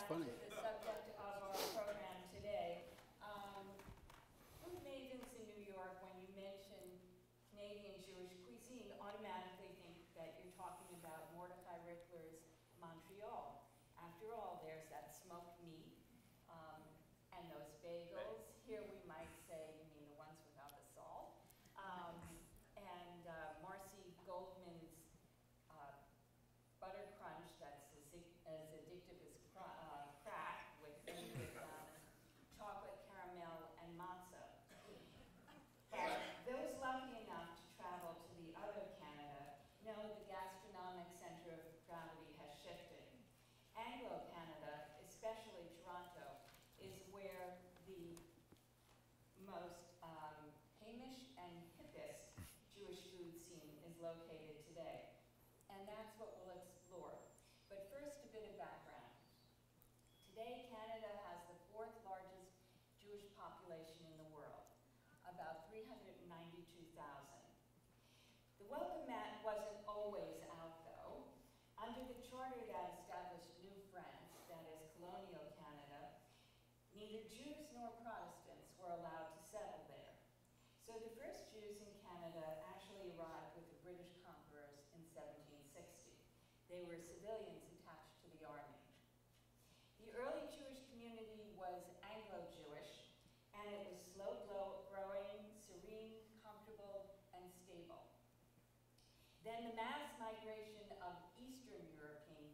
funny. To the subject of our program today. Food mavens in New York, when you mention Canadian Jewish cuisine, automatically think that you're talking about Mordecai Rickler's Montreal. After all, there's that smoked meat and those bagels. Here we might say, you mean the ones without the salt. And Marcy Goldman's butter crunch that's as addictive as crack with chocolate, caramel, and matzah. But those lucky enough to travel to the other Canada know the gastronomic center of gravity has shifted. Anglo-Canada, especially Toronto, is where the most haimishe and hippest Jewish food scene is located today. And that's what we'll explore. But first, a bit of background. Today, Canada has the fourth largest Jewish population in the world, about 392,000. The welcome mat wasn't always out, though. Under the charter that established New France, that is colonial Canada, neither Jews nor Protestants were allowed to settle there. So the first Jews in Canada actually arrived with the British conquerors in 1760. They were civilians attached to the army. The early Jewish community was Anglo-Jewish, and it was slow-growing, serene, comfortable, and stable. Then the mass migration of Eastern European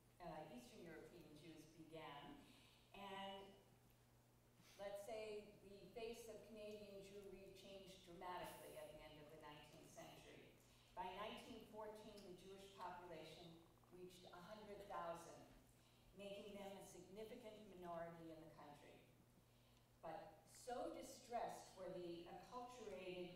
Jews began, and let's say the face of Canadian Jewry changed dramatically at the end of the 19th century. By 1914, the Jewish population reached 100,000, making them a significant minority in the country. But so distressed were the acculturated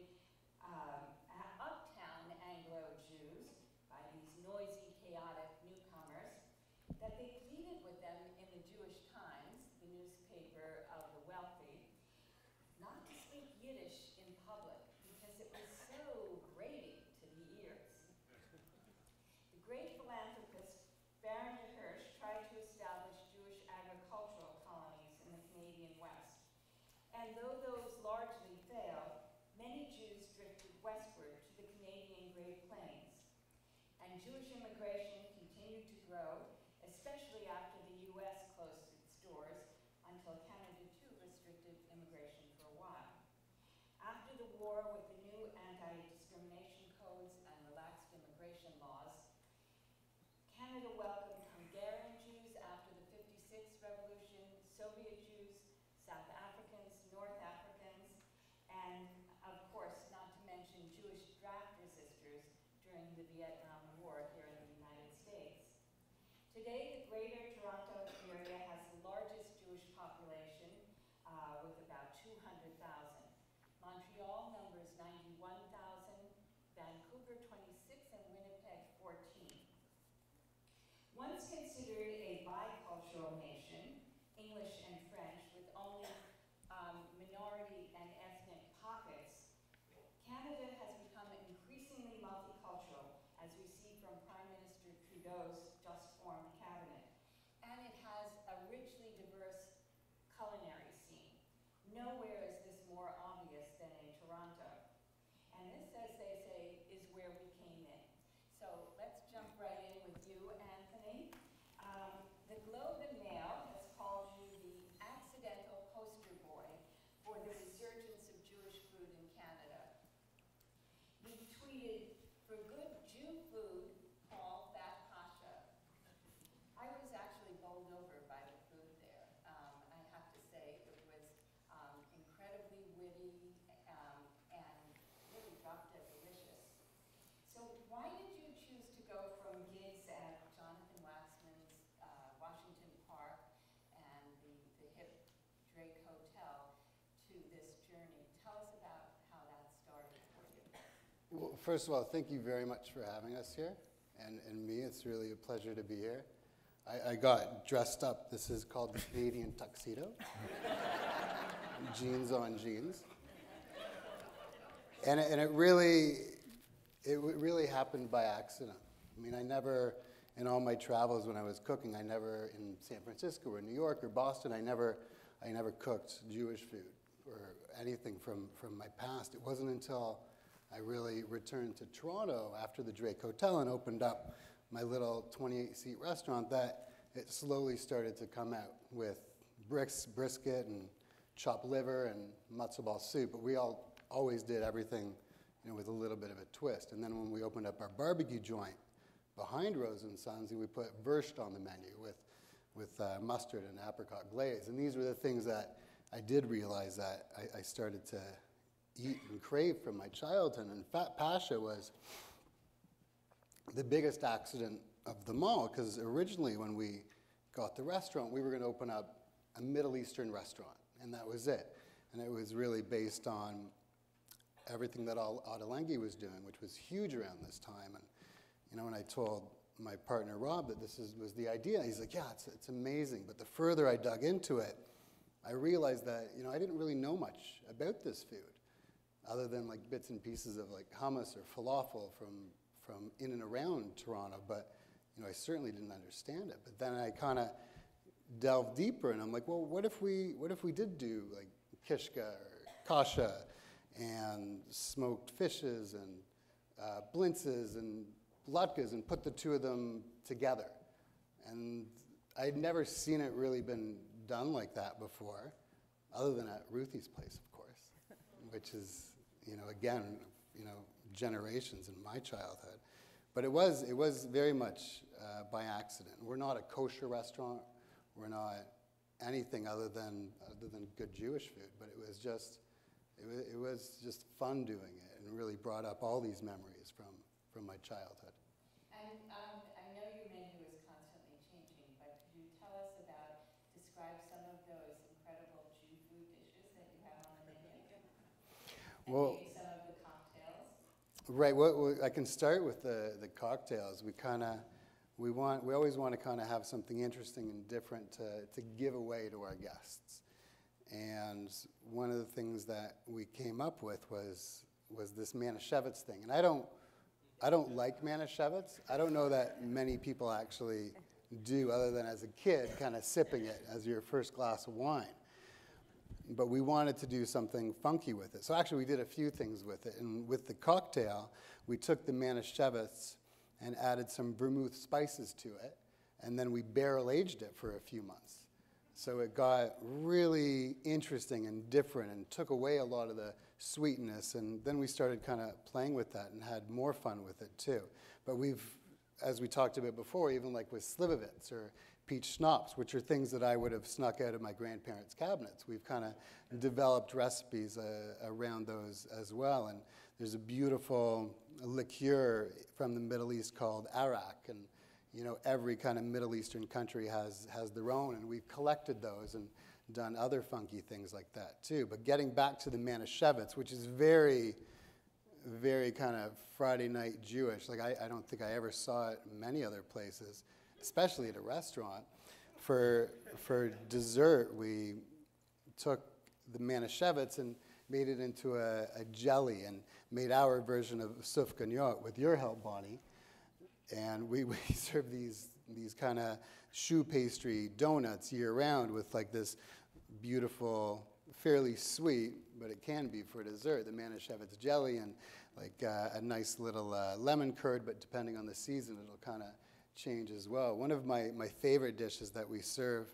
uptown Anglo-Jews by these noisy, chaotic newcomers that they pleaded with them in the Jewish Times, the newspaper of the wealthy, not to speak Yiddish in public because it was so grating to the ears. The great philanthropist Baron de Hirsch tried to establish Jewish agricultural colonies in the Canadian West. And though those largely failed, many Jews drifted westward to the Canadian Great Plains. And Jewish immigration continued to grow, especially after the U.S. closed its doors, until Canada too restricted immigration for a while. After the war, with the new anti-discrimination codes and relaxed immigration laws, Canada welcomed Hungarian Jews after the '56 revolution, Soviet Jews, South Africans, North Africans, and of course, not to mention Jewish draft resistors during the Vietnam War here in the United States. Today, the Greater Toronto area has the largest Jewish population with about 200,000. Montreal numbers 91,000, Vancouver 26, and Winnipeg 14. Once considered a bicultural nation, English and French, with only minority and ethnic pockets, Canada has become increasingly multicultural, as we see from Prime Minister Trudeau's just-formed cabinet. And it has a richly diverse culinary scene. Nowhere is this more obvious than in Toronto. And this, as they say, is where we came in. So let's jump right in with you, Anthony. The Globe and Mail has called you the accidental poster boy for the resurgence of Jewish food in Canada. You tweeted, "For good Jew food, call that Pasha." I was actually bowled over by the food there. I have to say it was incredibly witty and really drop-dead delicious. So why did you choose to go from gigs at Jonathan Waxman's Washington Park and the hip Drake Hotel to this journey? Tell us about how that started for you. Well, first of all, thank you very much for having us here. And me, it's really a pleasure to be here. I got dressed up. This is called the Canadian tuxedo. Jeans on jeans. And it really happened by accident. I mean, I never in all my travels when I was cooking, I never, in San Francisco or New York or Boston, I never cooked Jewish food or anything from my past. It wasn't until I really returned to Toronto after the Drake Hotel and opened up my little 28-seat restaurant that it slowly started to come out with brisket and chopped liver and matzo ball soup. But we always did everything, with a little bit of a twist. And then when we opened up our barbecue joint behind Rose and Sons, we put Wurst on the menu with mustard and apricot glaze. And these were the things that I did realize that I started to eat and crave from my childhood. And Pasha was the biggest accident of them all, because originally when we got the restaurant, we were going to open up a Middle Eastern restaurant, and that was it. And it was really based on everything that Ottolenghi was doing, which was huge around this time. And when I told my partner Rob that was the idea, he's like, yeah, it's amazing. But the further I dug into it, I realized that I didn't really know much about this food, other than like bits and pieces of like hummus or falafel from in and around Toronto. But I certainly didn't understand it. But then I kind of delved deeper, and I'm like, well, what if we did do like kishka or kasha and smoked fishes and blintzes and latkes and put the two of them together? And I'd never seen it really been done like that before, other than at Ruthie's place, of course, which is, again, generations in my childhood. But it was very much by accident. We're not a kosher restaurant. We're not anything other than good Jewish food. But it was just fun doing it, and really brought up all these memories from my childhood. And I know your menu is constantly changing, but could you describe some of those incredible Jew food dishes that you have on the menu? And Well, maybe some of the cocktails? Right. I can start with the cocktails. We always want to kind of have something interesting and different to give away to our guests. And one of the things that we came up with was this Manischewitz thing. And I don't like Manischewitz. I don't know that many people actually do, other than as a kid, kind of sipping it as your first glass of wine. But we wanted to do something funky with it. So actually we did a few things with it. And with the cocktail, we took the Manischewitz and added some vermouth spices to it. And then we barrel aged it for a few months. So it got really interesting and different and took away a lot of the sweetness. And then we started kind of playing with that and had more fun with it too. But as we talked about before, even like with slivovitz or peach schnapps, which are things that I would have snuck out of my grandparents' cabinets. We've kind of developed recipes around those as well. And there's a beautiful liqueur from the Middle East called arak. And every kind of Middle Eastern country has their own. And we've collected those and done other funky things like that too. But getting back to the Manischewitz, which is very, very kind of Friday night Jewish. Like I don't think I ever saw it in many other places, especially at a restaurant. For dessert, we took the Manischewitz and made it into a jelly and made our version of sufganiyot with your help, Bonnie. And we serve these kind of choux pastry donuts year round with like this beautiful, fairly sweet, but it can be for dessert, the Manischewitz jelly, and like a nice little lemon curd, but depending on the season, it'll kind of change as well. One of my favorite dishes that we serve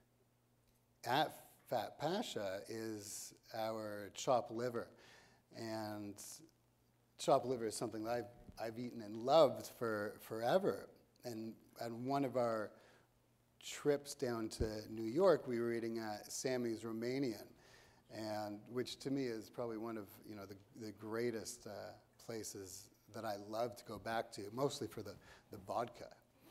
at Fat Pasha is our chopped liver. And chopped liver is something that I've eaten and loved forever. And at one of our trips down to New York, we were eating at Sammy's Romanian, and which to me is probably one of the greatest places that I love to go back to, mostly for the vodka.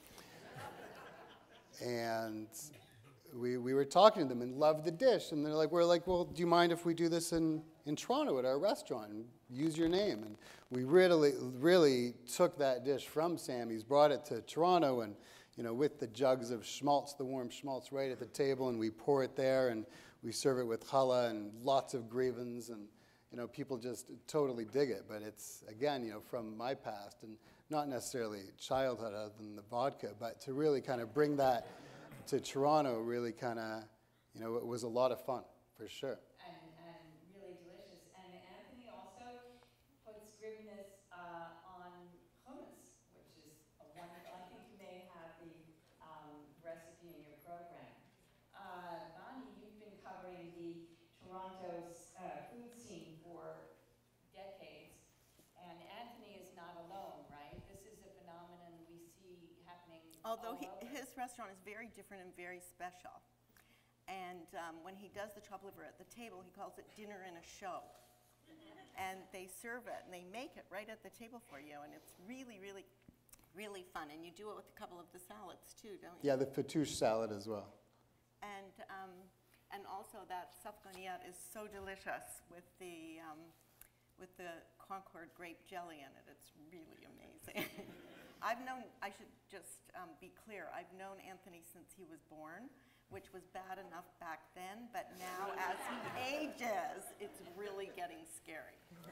And we were talking to them and loved the dish, and we're like, well, do you mind if we do this in Toronto at our restaurant and use your name? And we really took that dish from Sammy's, brought it to Toronto, and with the jugs of schmaltz, the warm schmaltz right at the table, and we pour it there, and we serve it with challah and lots of grievance, and people just totally dig it. But it's, again, from my past, and not necessarily childhood other than the vodka, but to really kind of bring that to Toronto really kind of, you know, it was a lot of fun, for sure. And really delicious. And Anthony also puts grimness on hummus, which is a wonderful, I think you may have the recipe in your program. Bonnie, you've been covering the Toronto's food scene for decades, and Anthony is not alone, right? This is a phenomenon we see happening Although all over. his restaurant is very different and very special. And when he does the chopped liver at the table, he calls it dinner and a show. And they serve it, and they make it right at the table for you, and it's really, really, really fun. And you do it with a couple of the salads, too, don't you? Yeah, the fattoush salad as well. And also that safganiat is so delicious with the Concord grape jelly in it. It's really amazing. I should just be clear, I've known Anthony since he was born, which was bad enough back then, but now as he ages, it's really getting scary.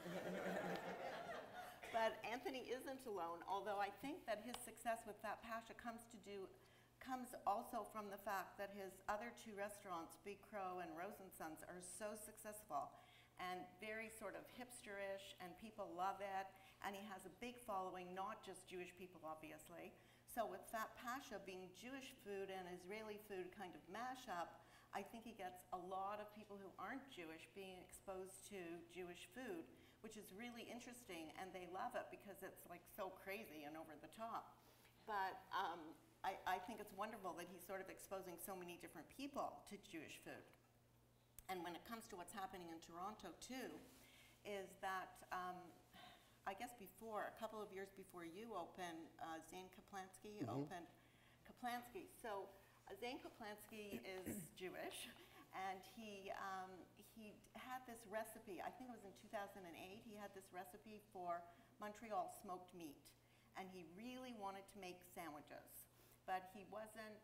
But Anthony isn't alone, although I think that his success with that Pasha comes also from the fact that his other two restaurants, Big Crow and Rose & Sons, are so successful and very sort of hipsterish, and people love it, and he has a big following, not just Jewish people, obviously. So with Fat Pasha being Jewish food and Israeli food kind of mashup, I think he gets a lot of people who aren't Jewish being exposed to Jewish food, which is really interesting, and they love it because it's like so crazy and over the top. But I think it's wonderful that he's sort of exposing so many different people to Jewish food. And when it comes to what's happening in Toronto too, is that I guess a couple of years before you opened, Jayne opened Kaplansky. So Jayne Kaplansky is Jewish, and he had this recipe, I think it was in 2008, he had this recipe for Montreal smoked meat. And he really wanted to make sandwiches, but he wasn't,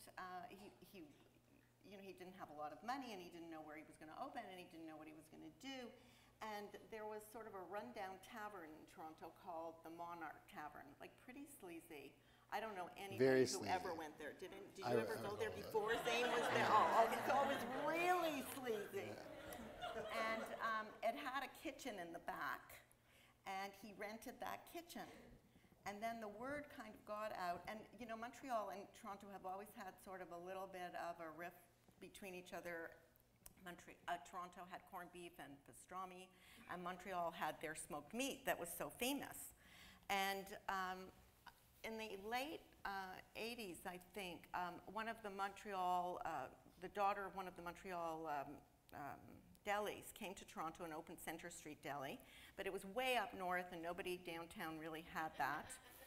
he didn't have a lot of money, and he didn't know where he was going to open, and he didn't know what he was going to do. And there was sort of a rundown tavern in Toronto called the Monarch Tavern, like pretty sleazy. I don't know anybody who ever went there. Did you ever go there before Jayne was there? Oh, okay, so it was really sleazy. Yeah. And it had a kitchen in the back, and he rented that kitchen. And then the word kind of got out, and you know, Montreal and Toronto have always had sort of a little bit of a rift between each other. Toronto had corned beef and pastrami, and Montreal had their smoked meat that was so famous. And in the late 80s, I think, one of the Montreal, the daughter of one of the Montreal delis came to Toronto and opened Centre Street Deli, but it was way up north and nobody downtown really had that.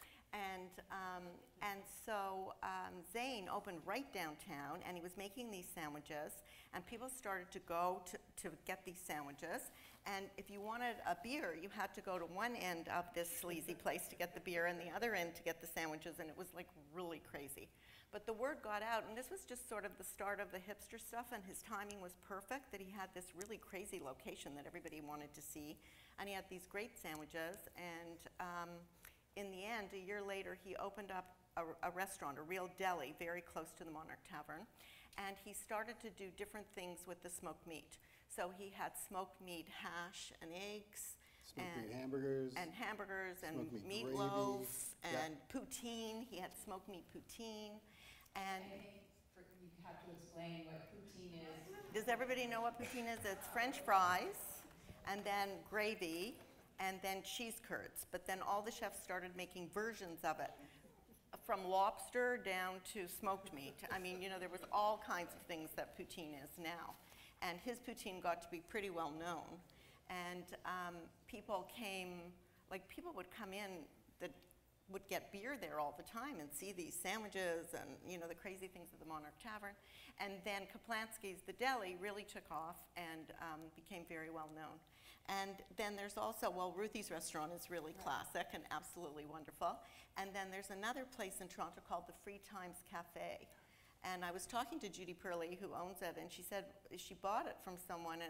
And so Jayne opened right downtown, and he was making these sandwiches, and people started to go to get these sandwiches. And if you wanted a beer, you had to go to one end of this sleazy place to get the beer and the other end to get the sandwiches, and it was like really crazy. But the word got out, and this was just sort of the start of the hipster stuff, and his timing was perfect, that he had this really crazy location that everybody wanted to see, and he had these great sandwiches, and in the end, a year later, he opened up a restaurant, a real deli, very close to the Monarch Tavern, and he started to do different things with the smoked meat. So he had smoked meat hash and eggs, smoked meat hamburgers, and meatloaf, and poutine. He had smoked meat poutine. And you have to explain what poutine is. Does everybody know what poutine is? It's French fries, and then gravy, and then cheese curds. But then all the chefs started making versions of it, from lobster down to smoked meat. I mean, you know, there was all kinds of things that poutine is now. And his poutine got to be pretty well known. And people would come in that would get beer there all the time and see these sandwiches and, you know, the crazy things at the Monarch Tavern. And then Kaplansky's, the deli, really took off and became very well known. And then there's also, well, Ruthie's restaurant is really classic and absolutely wonderful. And then there's another place in Toronto called the Free Times Cafe. And I was talking to Judy Purley, who owns it, and she said she bought it from someone, and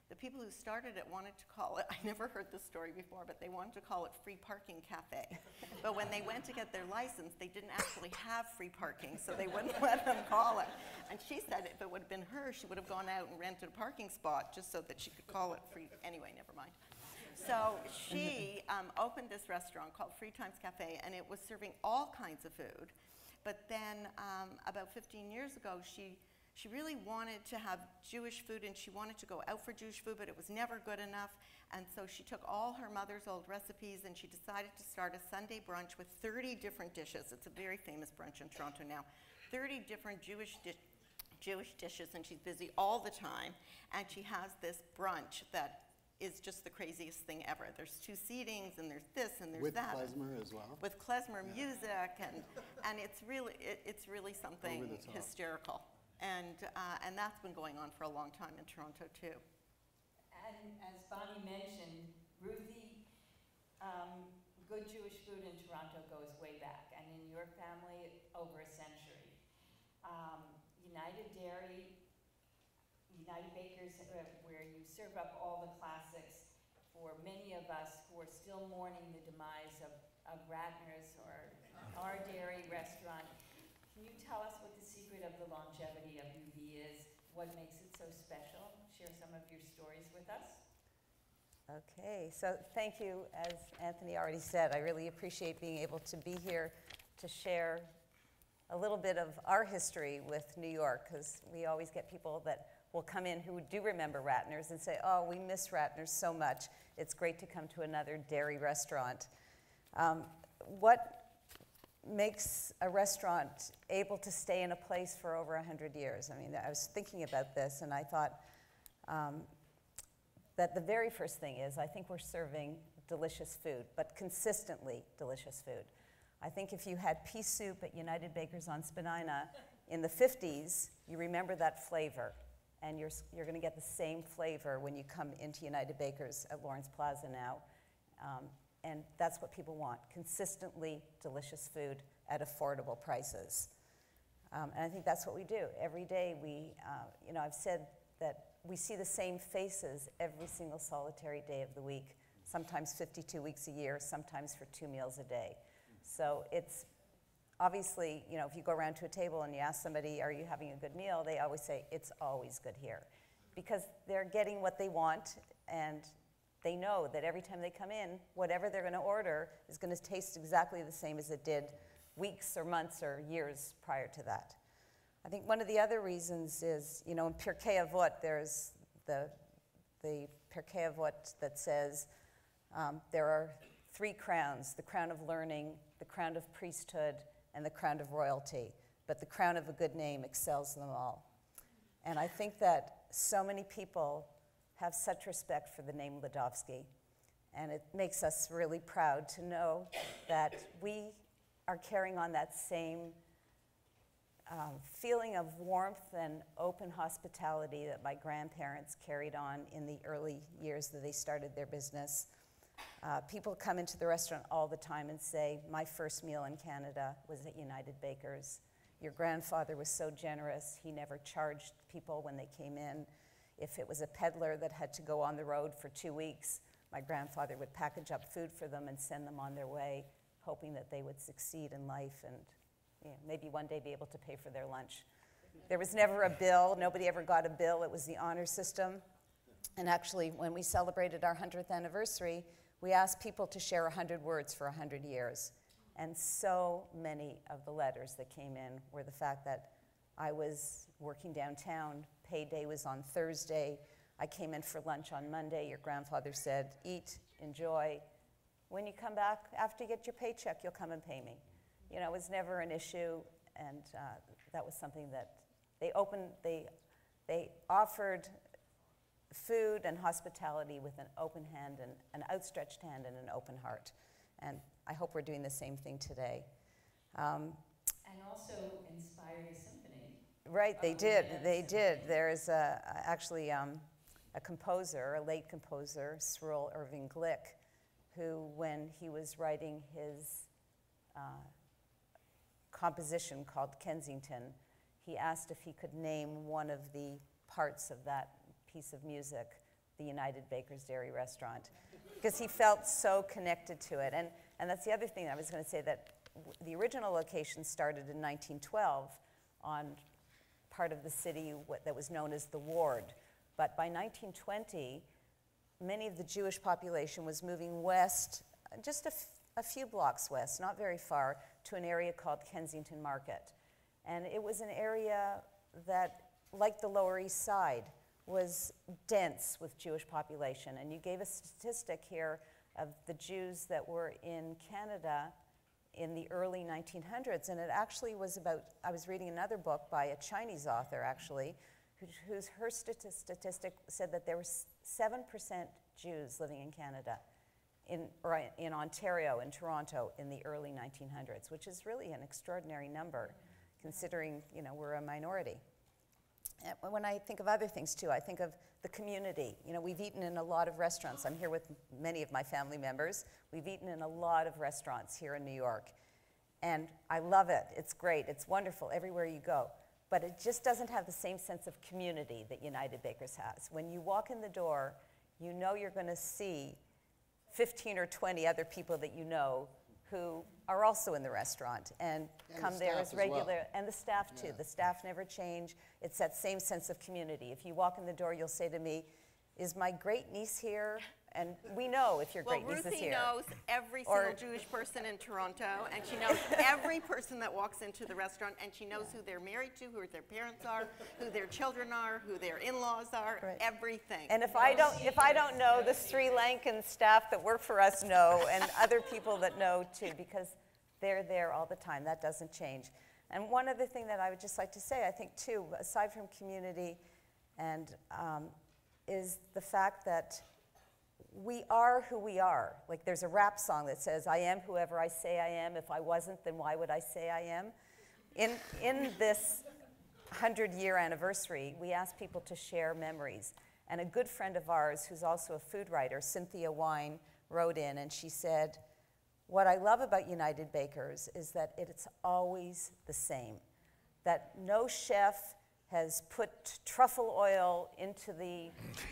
The people who started it wanted to call it, I never heard this story before, but they wanted to call it Free Parking Cafe. But when they went to get their license, they didn't actually have free parking, so they wouldn't let them call it. And she said if it would have been her, she would have gone out and rented a parking spot just so that she could call it free. Anyway, never mind. So she opened this restaurant called Free Times Cafe, and it was serving all kinds of food. But then about 15 years ago, she really wanted to have Jewish food, and she wanted to go out for Jewish food, but it was never good enough. And so she took all her mother's old recipes, and she decided to start a Sunday brunch with 30 different dishes. It's a very famous brunch in Toronto now. 30 different Jewish dishes, and she's busy all the time. And she has this brunch that is just the craziest thing ever. There's 2 seatings, and there's this, and there's that. With klezmer as well? With klezmer music, and it's really something hysterical. And that's been going on for a long time in Toronto, too. And as Bonnie mentioned, Ruthie, good Jewish food in Toronto goes way back, and in your family, over a century. United Dairy, United Bakers, where you serve up all the classics for many of us who are still mourning the demise of Ratner's or our dairy restaurant. Can you tell us what the secret of the longevity of UB is? What makes it so special? Share some of your stories with us. Okay, so thank you. As Anthony already said, I really appreciate being able to be here to share a little bit of our history with New York, because we always get people that will come in who do remember Ratner's and say, oh, we miss Ratner's so much. It's great to come to another dairy restaurant. What makes a restaurant able to stay in a place for over 100 years? I mean, I was thinking about this, and I thought that the very first thing is I think we're serving delicious food, but consistently delicious food. I think if you had pea soup at United Bakers on Spadina in the 50s, you remember that flavor, and you're going to get the same flavor when you come into United Bakers at Lawrence Plaza now. And that's what people want, consistently delicious food at affordable prices. And I think that's what we do. Every day I've said that we see the same faces every single solitary day of the week, sometimes 52 weeks a year, sometimes for 2 meals a day. So it's obviously, if you go around to a table and you ask somebody, are you having a good meal? They always say, it's always good here. Because they're getting what they want, and they know that every time they come in, whatever they're going to order is going to taste exactly the same as it did weeks or months or years prior to that. I think one of the other reasons is, in Pirkei Avot, there's the Pirkei Avot that says there are 3 crowns, the crown of learning, the crown of priesthood, and the crown of royalty, but the crown of a good name excels them all. And I think that so many people have such respect for the name Ladovsky, and it makes us really proud to know that we are carrying on that same feeling of warmth and open hospitality that my grandparents carried on in the early years that they started their business. People come into the restaurant all the time and say, my first meal in Canada was at United Bakers. Your grandfather was so generous, he never charged people when they came in. If it was a peddler that had to go on the road for 2 weeks, my grandfather would package up food for them and send them on their way, hoping that they would succeed in life and maybe one day be able to pay for their lunch. There was never a bill. Nobody ever got a bill. It was the honor system. And actually, when we celebrated our 100th anniversary, we asked people to share 100 words for 100 years. And so many of the letters that came in were the fact that I was working downtown, payday was on Thursday, I came in for lunch on Monday, your grandfather said, eat, enjoy. When you come back, after you get your paycheck, you'll come and pay me. It was never an issue, and that was something that they offered food and hospitality with an open hand and an outstretched hand and an open heart. And I hope we're doing the same thing today. And also inspired a symphony. Right, they did. There is actually a composer, a late composer, Cyril Irving Glick, who, when he was writing his composition called Kensington, he asked if he could name one of the parts of that piece of music the United Baker's Dairy restaurant, because he felt so connected to it. And that's the other thing I was going to say, that the original location started in 1912 on part of the city that was known as the Ward. But by 1920, many of the Jewish population was moving west, just a few blocks west, not very far, to an area called Kensington Market. And it was an area that, like the Lower East Side, was dense with Jewish population. And you gave a statistic here of the Jews that were in Canada in the early 1900s, and it actually was about, I was reading another book by a Chinese author, actually, her statistic said that there were 7% Jews living in Canada, in Ontario, in Toronto, in the early 1900s, which is really an extraordinary number, considering, you know, we're a minority. And when I think of other things, too, I think of the community. You know, we've eaten in a lot of restaurants. I'm here with many of my family members. We've eaten in a lot of restaurants here in New York. And I love it. It's great. It's wonderful everywhere you go. But it just doesn't have the same sense of community that United Baker's has. When you walk in the door, you know you're going to see 15 or 20 other people that you know who are also in the restaurant and come the there staff as as regular, well. and the staff too. Yeah. The staff never change. It's that same sense of community. If you walk in the door, you'll say to me, "Is my great niece here?" And we know if your Well, great niece is Ruthie here. knows every Or- single Jewish person in Toronto, and she knows every person that walks into the restaurant, and she knows who they're married to, who their parents are, who their children are, who their in-laws are, Right. everything. And if I don't know, the Sri Lankan staff that work for us know, and other people that know too, because they're there all the time. That doesn't change. And one other thing that I would just like to say, I think too, aside from community, and is the fact that we are who we are. Like there's a rap song that says, "I am whoever I say I am. If I wasn't, then why would I say I am?" In this 100-year anniversary, we asked people to share memories. And a good friend of ours, who's also a food writer, Cynthia Wine, wrote in and she said, "What I love about United Bakers is that it's always the same. That no chef has put truffle oil into the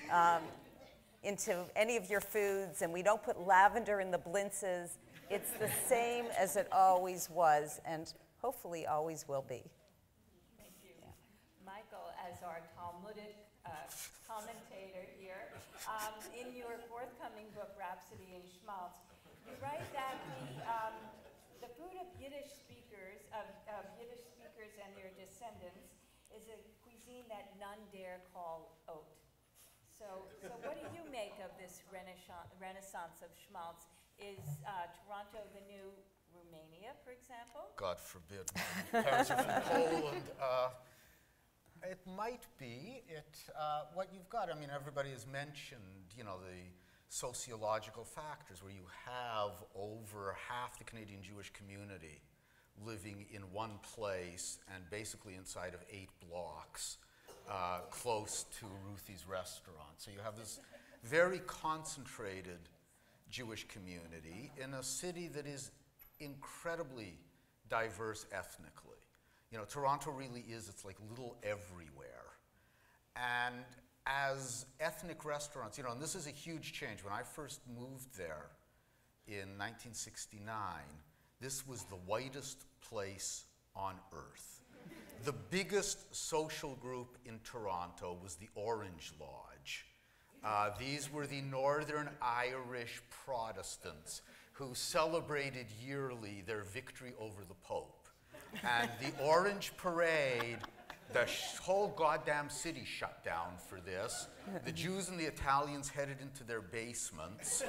into any of your foods, and we don't put lavender in the blintzes. It's the same as it always was, and hopefully always will be." Thank you. Yeah. Michael, as our Talmudic commentator here, in your forthcoming book, Rhapsody in Schmaltz, you write that the food of Yiddish speakers and their descendants is a cuisine that none dare call haute. So what do you make of this renaissance of schmaltz? Is Toronto the new Romania, for example? God forbid. My parents are from Poland. It might be. What you've got, I mean, everybody has mentioned, you know, the sociological factors where you have over half the Canadian Jewish community living in one place and basically inside of 8 blocks. Close to Ruthie's restaurant. So you have this very concentrated Jewish community in a city that is incredibly diverse ethnically. You know, Toronto really is, it's like little everywhere. And as ethnic restaurants, you know, and this is a huge change. When I first moved there in 1969, this was the whitest place on earth. The biggest social group in Toronto was the Orange Lodge. These were the Northern Irish Protestants who celebrated yearly their victory over the Pope. And the Orange Parade, the whole goddamn city shut down for this. The Jews and the Italians headed into their basements.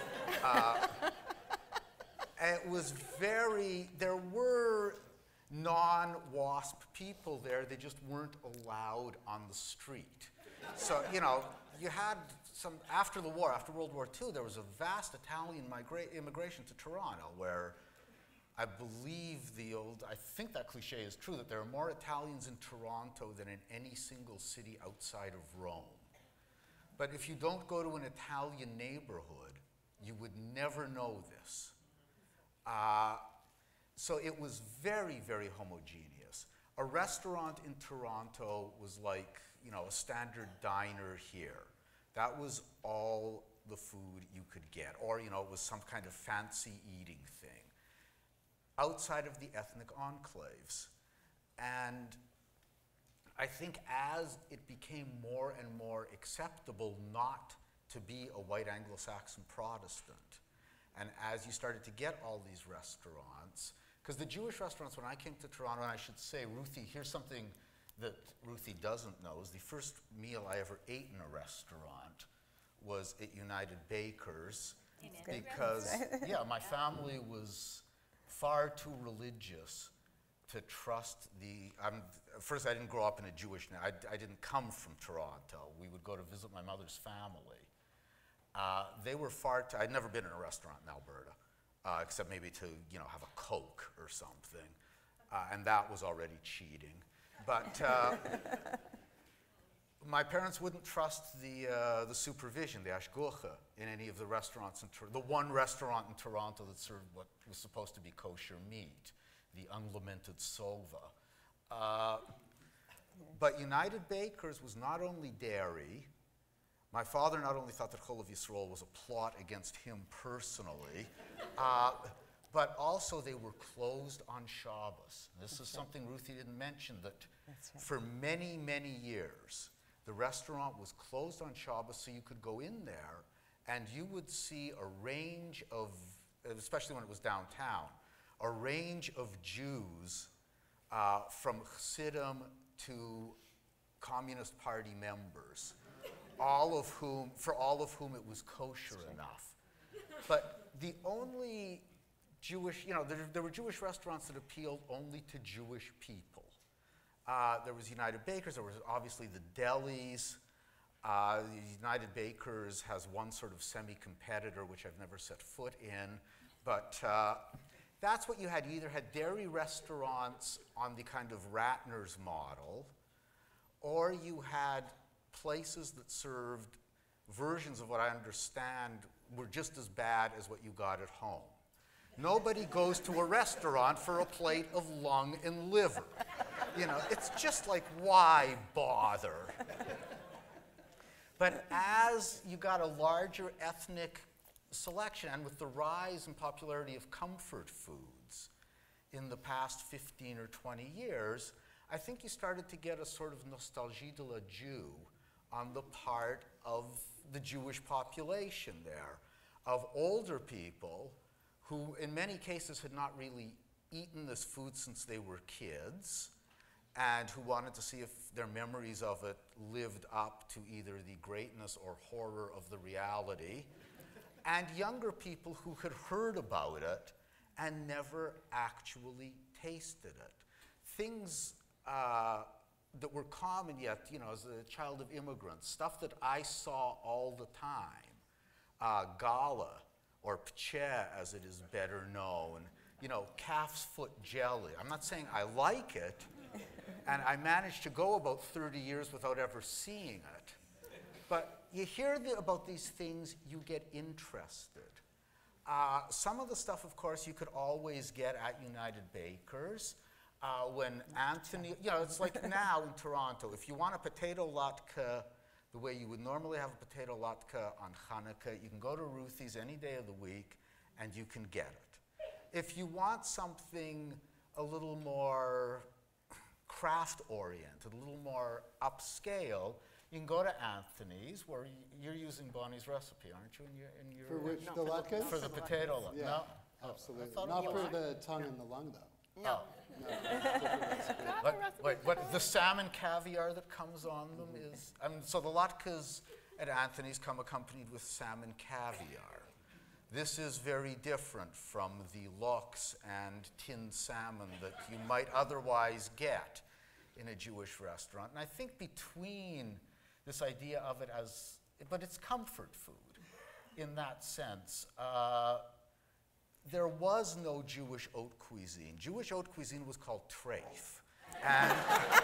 It was there were non-WASP people there, they just weren't allowed on the street. So, you know, you had after the war, after World War II, there was a vast Italian immigration to Toronto where I believe I think that cliche is true, that there are more Italians in Toronto than in any single city outside of Rome. But if you don't go to an Italian neighborhood, you would never know this. So it was very, very homogeneous. A restaurant in Toronto was like, you know, a standard diner here. That was all the food you could get, or it was some kind of fancy eating thing outside of the ethnic enclaves. And I think as it became more and more acceptable not to be a white Anglo-Saxon Protestant, and as you started to get all these restaurants, because the Jewish restaurants, when I came to Toronto, and I should say, Ruthie, here's something that Ruthie doesn't know, is the first meal I ever ate in a restaurant was at United Bakers, because, yeah, my family was far too religious to trust first I didn't grow up in a Jewish, I didn't come from Toronto. We would go to visit my mother's family. They were I'd never been in a restaurant in Alberta, except maybe to, have a Coke or something. And that was already cheating. But my parents wouldn't trust the supervision, the ashgocha, in any of the restaurants in Toronto. The one restaurant in Toronto that served what was supposed to be kosher meat, the unlamented sova. But United Bakers was not only dairy. My father not only thought that Cholav Yisrael was a plot against him personally, but also they were closed on Shabbos. This is something Ruthie didn't mention, that for many, many years, the restaurant was closed on Shabbos, so you could go in there and you would see a range of, especially when it was downtown, a range of Jews from Chassidim to Communist Party members, for all of whom it was kosher enough. But the only Jewish, there were Jewish restaurants that appealed only to Jewish people. There was United Bakers, there was obviously the delis. United Bakers has one sort of semi-competitor, which I've never set foot in, but that's what you had. You either had dairy restaurants on the kind of Ratner's model, or you had places that served versions of what I understand were just as bad as what you got at home. Nobody goes to a restaurant for a plate of lung and liver. It's just like, why bother? But as you got a larger ethnic selection, and with the rise and popularity of comfort foods in the past 15 or 20 years, I think you started to get a sort of nostalgie de la Jew on the part of the Jewish population there, of older people who in many cases had not really eaten this food since they were kids, and who wanted to see if their memories of it lived up to either the greatness or horror of the reality, and younger people who had heard about it and never actually tasted it. Things that were common yet, as a child of immigrants, stuff that I saw all the time, gala, or pche as it is better known, calf's foot jelly. I'm not saying I like it, and I managed to go about 30 years without ever seeing it. But you hear about these things, you get interested. Some of the stuff, of course, you could always get at United Bakers. When Anthony, it's like now in Toronto, if you want a potato latke the way you would normally have a potato latke on Hanukkah, you can go to Ruthie's any day of the week and you can get it. If you want something a little more craft-oriented, a little more upscale, you can go to Anthony's, where you're using Bonnie's recipe, aren't you? In your For which, the latkes? For the potato latke. Yeah, No? absolutely. I thought Not it for was. the tongue and the lung, though. No. No, different recipe. What the salmon caviar that comes on them is, so the latkes at Anthony's come accompanied with salmon caviar. This is very different from the lox and tinned salmon that you might otherwise get in a Jewish restaurant. And I think between this idea of it as, but it's comfort food in that sense. There was no Jewish haute cuisine. Jewish haute cuisine was called treif. And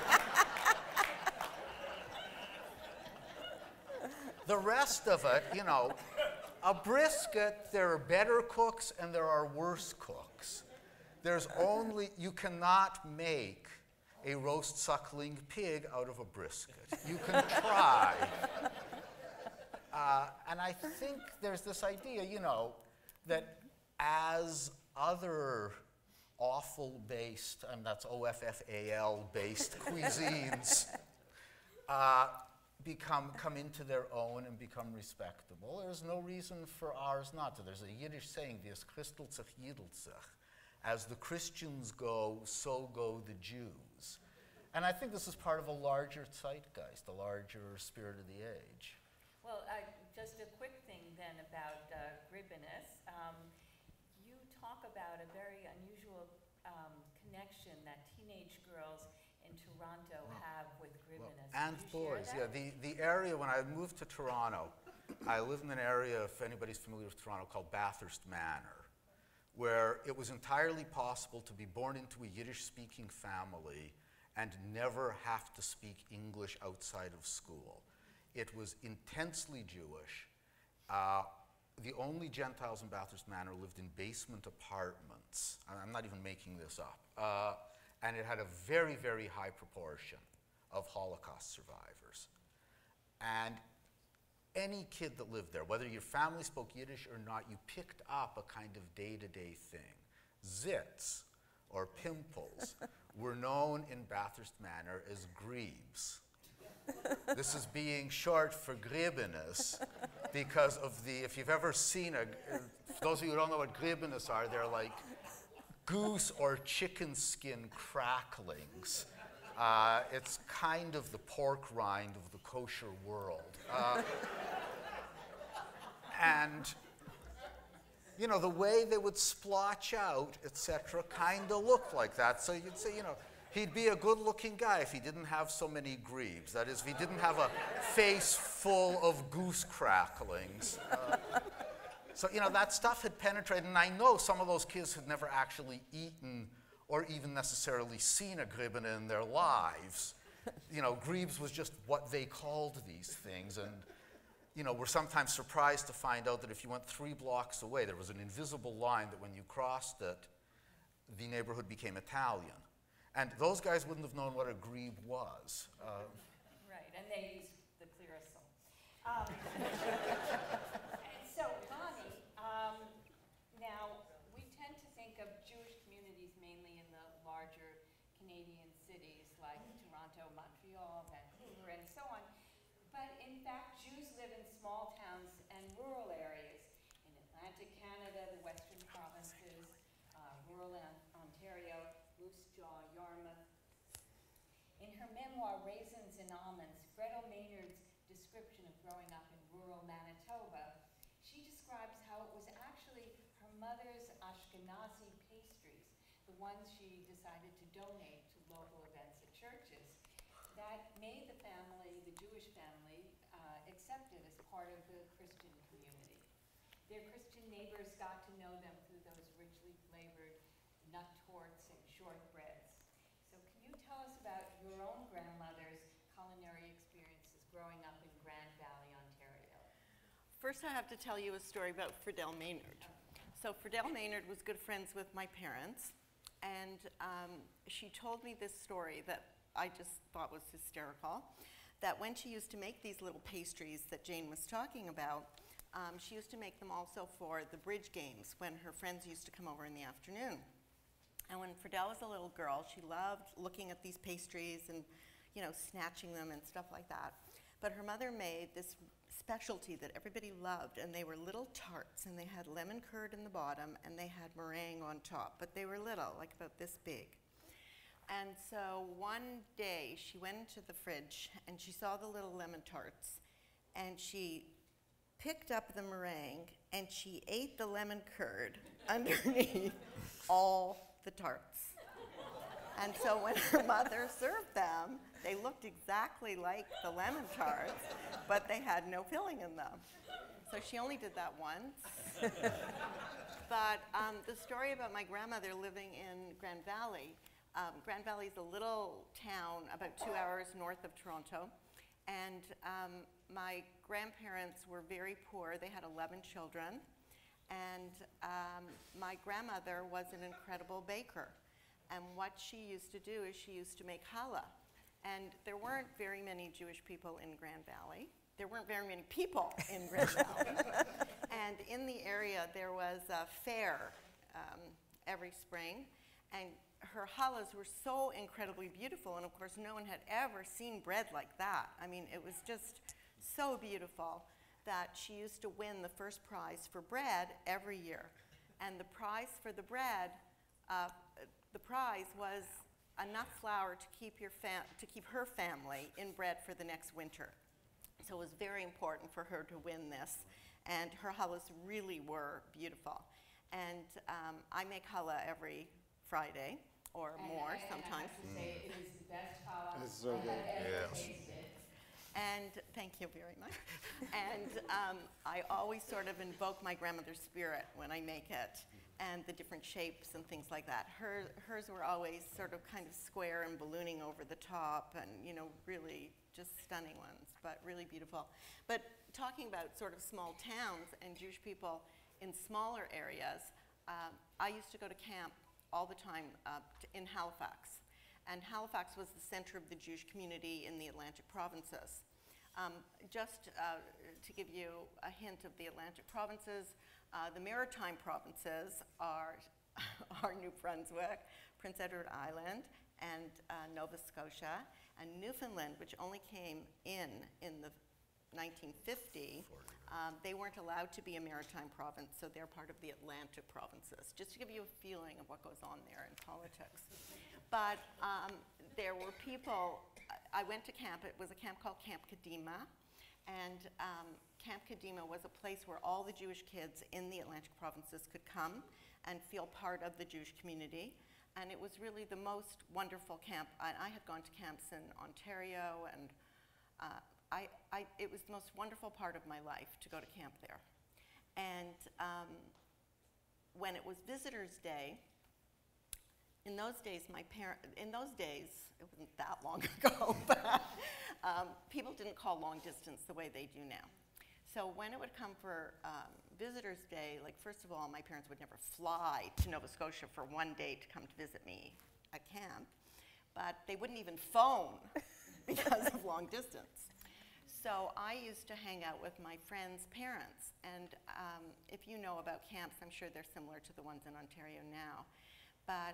the rest of it, a brisket, there are better cooks and there are worse cooks. You cannot make a roast suckling pig out of a brisket. You can try. And I think there's this idea, you know, that as other offal-based, and that's OFFAL-based cuisines come into their own and become respectable, there's no reason for ours not to. There's a Yiddish saying, "Wie es christelt sich, jiddelt sich." As the Christians go, so go the Jews. And I think this is part of a larger zeitgeist, a larger spirit of the age. Well, just a quick thing then about gribbiness. You talk about a very unusual connection that teenage girls in Toronto have with gribbiness. And Can you share boys, that? yeah. The area, when I moved to Toronto, I lived in an area, if anybody's familiar with Toronto, called Bathurst Manor, where it was entirely possible to be born into a Yiddish-speaking family and never have to speak English outside of school. It was intensely Jewish. The only Gentiles in Bathurst Manor lived in basement apartments. I'm not even making this up. And it had a very, very high proportion of Holocaust survivors. And any kid that lived there, whether your family spoke Yiddish or not, you picked up a kind of day-to-day thing. Zits, or pimples, were known in Bathurst Manor as grebes. This is being short for gribbiness because of the, if you've ever seen for those of you who don't know what gribbiness are, they're like goose or chicken skin cracklings. It's kind of the pork rind of the kosher world. And, you know, the way they would splotch out, etc., kind of looked like that. So you'd say, you know, he'd be a good-looking guy if he didn't have so many grebes. That is, if he didn't have a face full of goose cracklings. So, you know, that stuff had penetrated, and I know some of those kids had never actually eaten or even necessarily seen a gribben in their lives. You know, grebes was just what they called these things, and, you know, we're sometimes surprised to find out that if you went 3 blocks away, there was an invisible line that when you crossed it, the neighborhood became Italian. And those guys wouldn't have known what a grebe was. Right, and they use the clearasil. And so, Bonnie, now we tend to think of Jewish communities mainly in the larger Canadian cities like Toronto, Montreal, Vancouver, and so on. But in fact, Jews live in small towns and rural areas in Atlantic Canada, the Western provinces, rural Ontario, Moose Jaw, Yarmouth. In her memoir, Raisins and Almonds, Gretel Maynard's description of growing up in rural Manitoba, she describes how it was actually her mother's Ashkenazi pastries, the ones she decided to donate to local events at churches, that made the family, the Jewish family, accepted as part of the Christian community. Their Christian neighbors got to know them through those richly flavored nut torts and shortbreads. So can you tell us about your own grandmother's culinary experiences growing up in Grand Valley, Ontario? First, I have to tell you a story about Friedel Maynard. So Friedel Maynard was good friends with my parents, and she told me this story that I just thought was hysterical, that when she used to make these little pastries that Jayne was talking about, she used to make them also for the bridge games when her friends used to come over in the afternoon. And when Friedel was a little girl, she loved looking at these pastries and, you know, snatching them and stuff like that. But her mother made this specialty that everybody loved, and they were little tarts, and they had lemon curd in the bottom, and they had meringue on top, but they were little, like about this big. And so one day she went into the fridge and she saw the little lemon tarts, and she picked up the meringue and she ate the lemon curd underneath all the tarts. And so when her mother served them, they looked exactly like the lemon tarts, but they had no filling in them. So she only did that once. But the story about my grandmother living in Grand Valley, Grand Valley is a little town about 2 hours north of Toronto, and my grandparents were very poor. They had 11 children, and my grandmother was an incredible baker. And what she used to do is she used to make challah. And there weren't very many Jewish people in Grand Valley. there weren't very many people in Red Valley. And in the area, there was a fair every spring, and her challahs were so incredibly beautiful, and of course, no one had ever seen bread like that. I mean, it was just so beautiful that she used to win the first prize for bread every year. And the prize for the bread, the prize was enough flour to keep her family in bread for the next winter. So it was very important for her to win this, and her challahs really were beautiful. And I make challah every Friday, or more sometimes. And I have to say, it is the best challah It's so I good. have ever Yes. tasted. And thank you very much. And I always sort of invoke my grandmother's spirit when I make it, and the different shapes and things like that. Hers were always sort of kind of square and ballooning over the top, and really just stunning ones, but really beautiful. But talking about sort of small towns and Jewish people in smaller areas, I used to go to camp all the time in Halifax. And Halifax was the center of the Jewish community in the Atlantic provinces. Just to give you a hint of the Atlantic provinces, the maritime provinces are New Brunswick, Prince Edward Island, and Nova Scotia, and Newfoundland, which only came in the 1950. They weren't allowed to be a maritime province, so they're part of the Atlantic provinces, just to give you a feeling of what goes on there in politics. But there were people, I went to camp, it was a camp called Camp Kadima, and Camp Kadima was a place where all the Jewish kids in the Atlantic provinces could come and feel part of the Jewish community. And it was really the most wonderful camp. I had gone to camps in Ontario, and it was the most wonderful part of my life to go to camp there. And when it was Visitors' Day, in those days, it wasn't that long ago, but people didn't call long distance the way they do now. So when it would come for Visitors' Day, like first of all, my parents would never fly to Nova Scotia for one day to come to visit me at camp, but they wouldn't even phone because of long distance. So I used to hang out with my friends' parents, and if you know about camps, I'm sure they're similar to the ones in Ontario now. But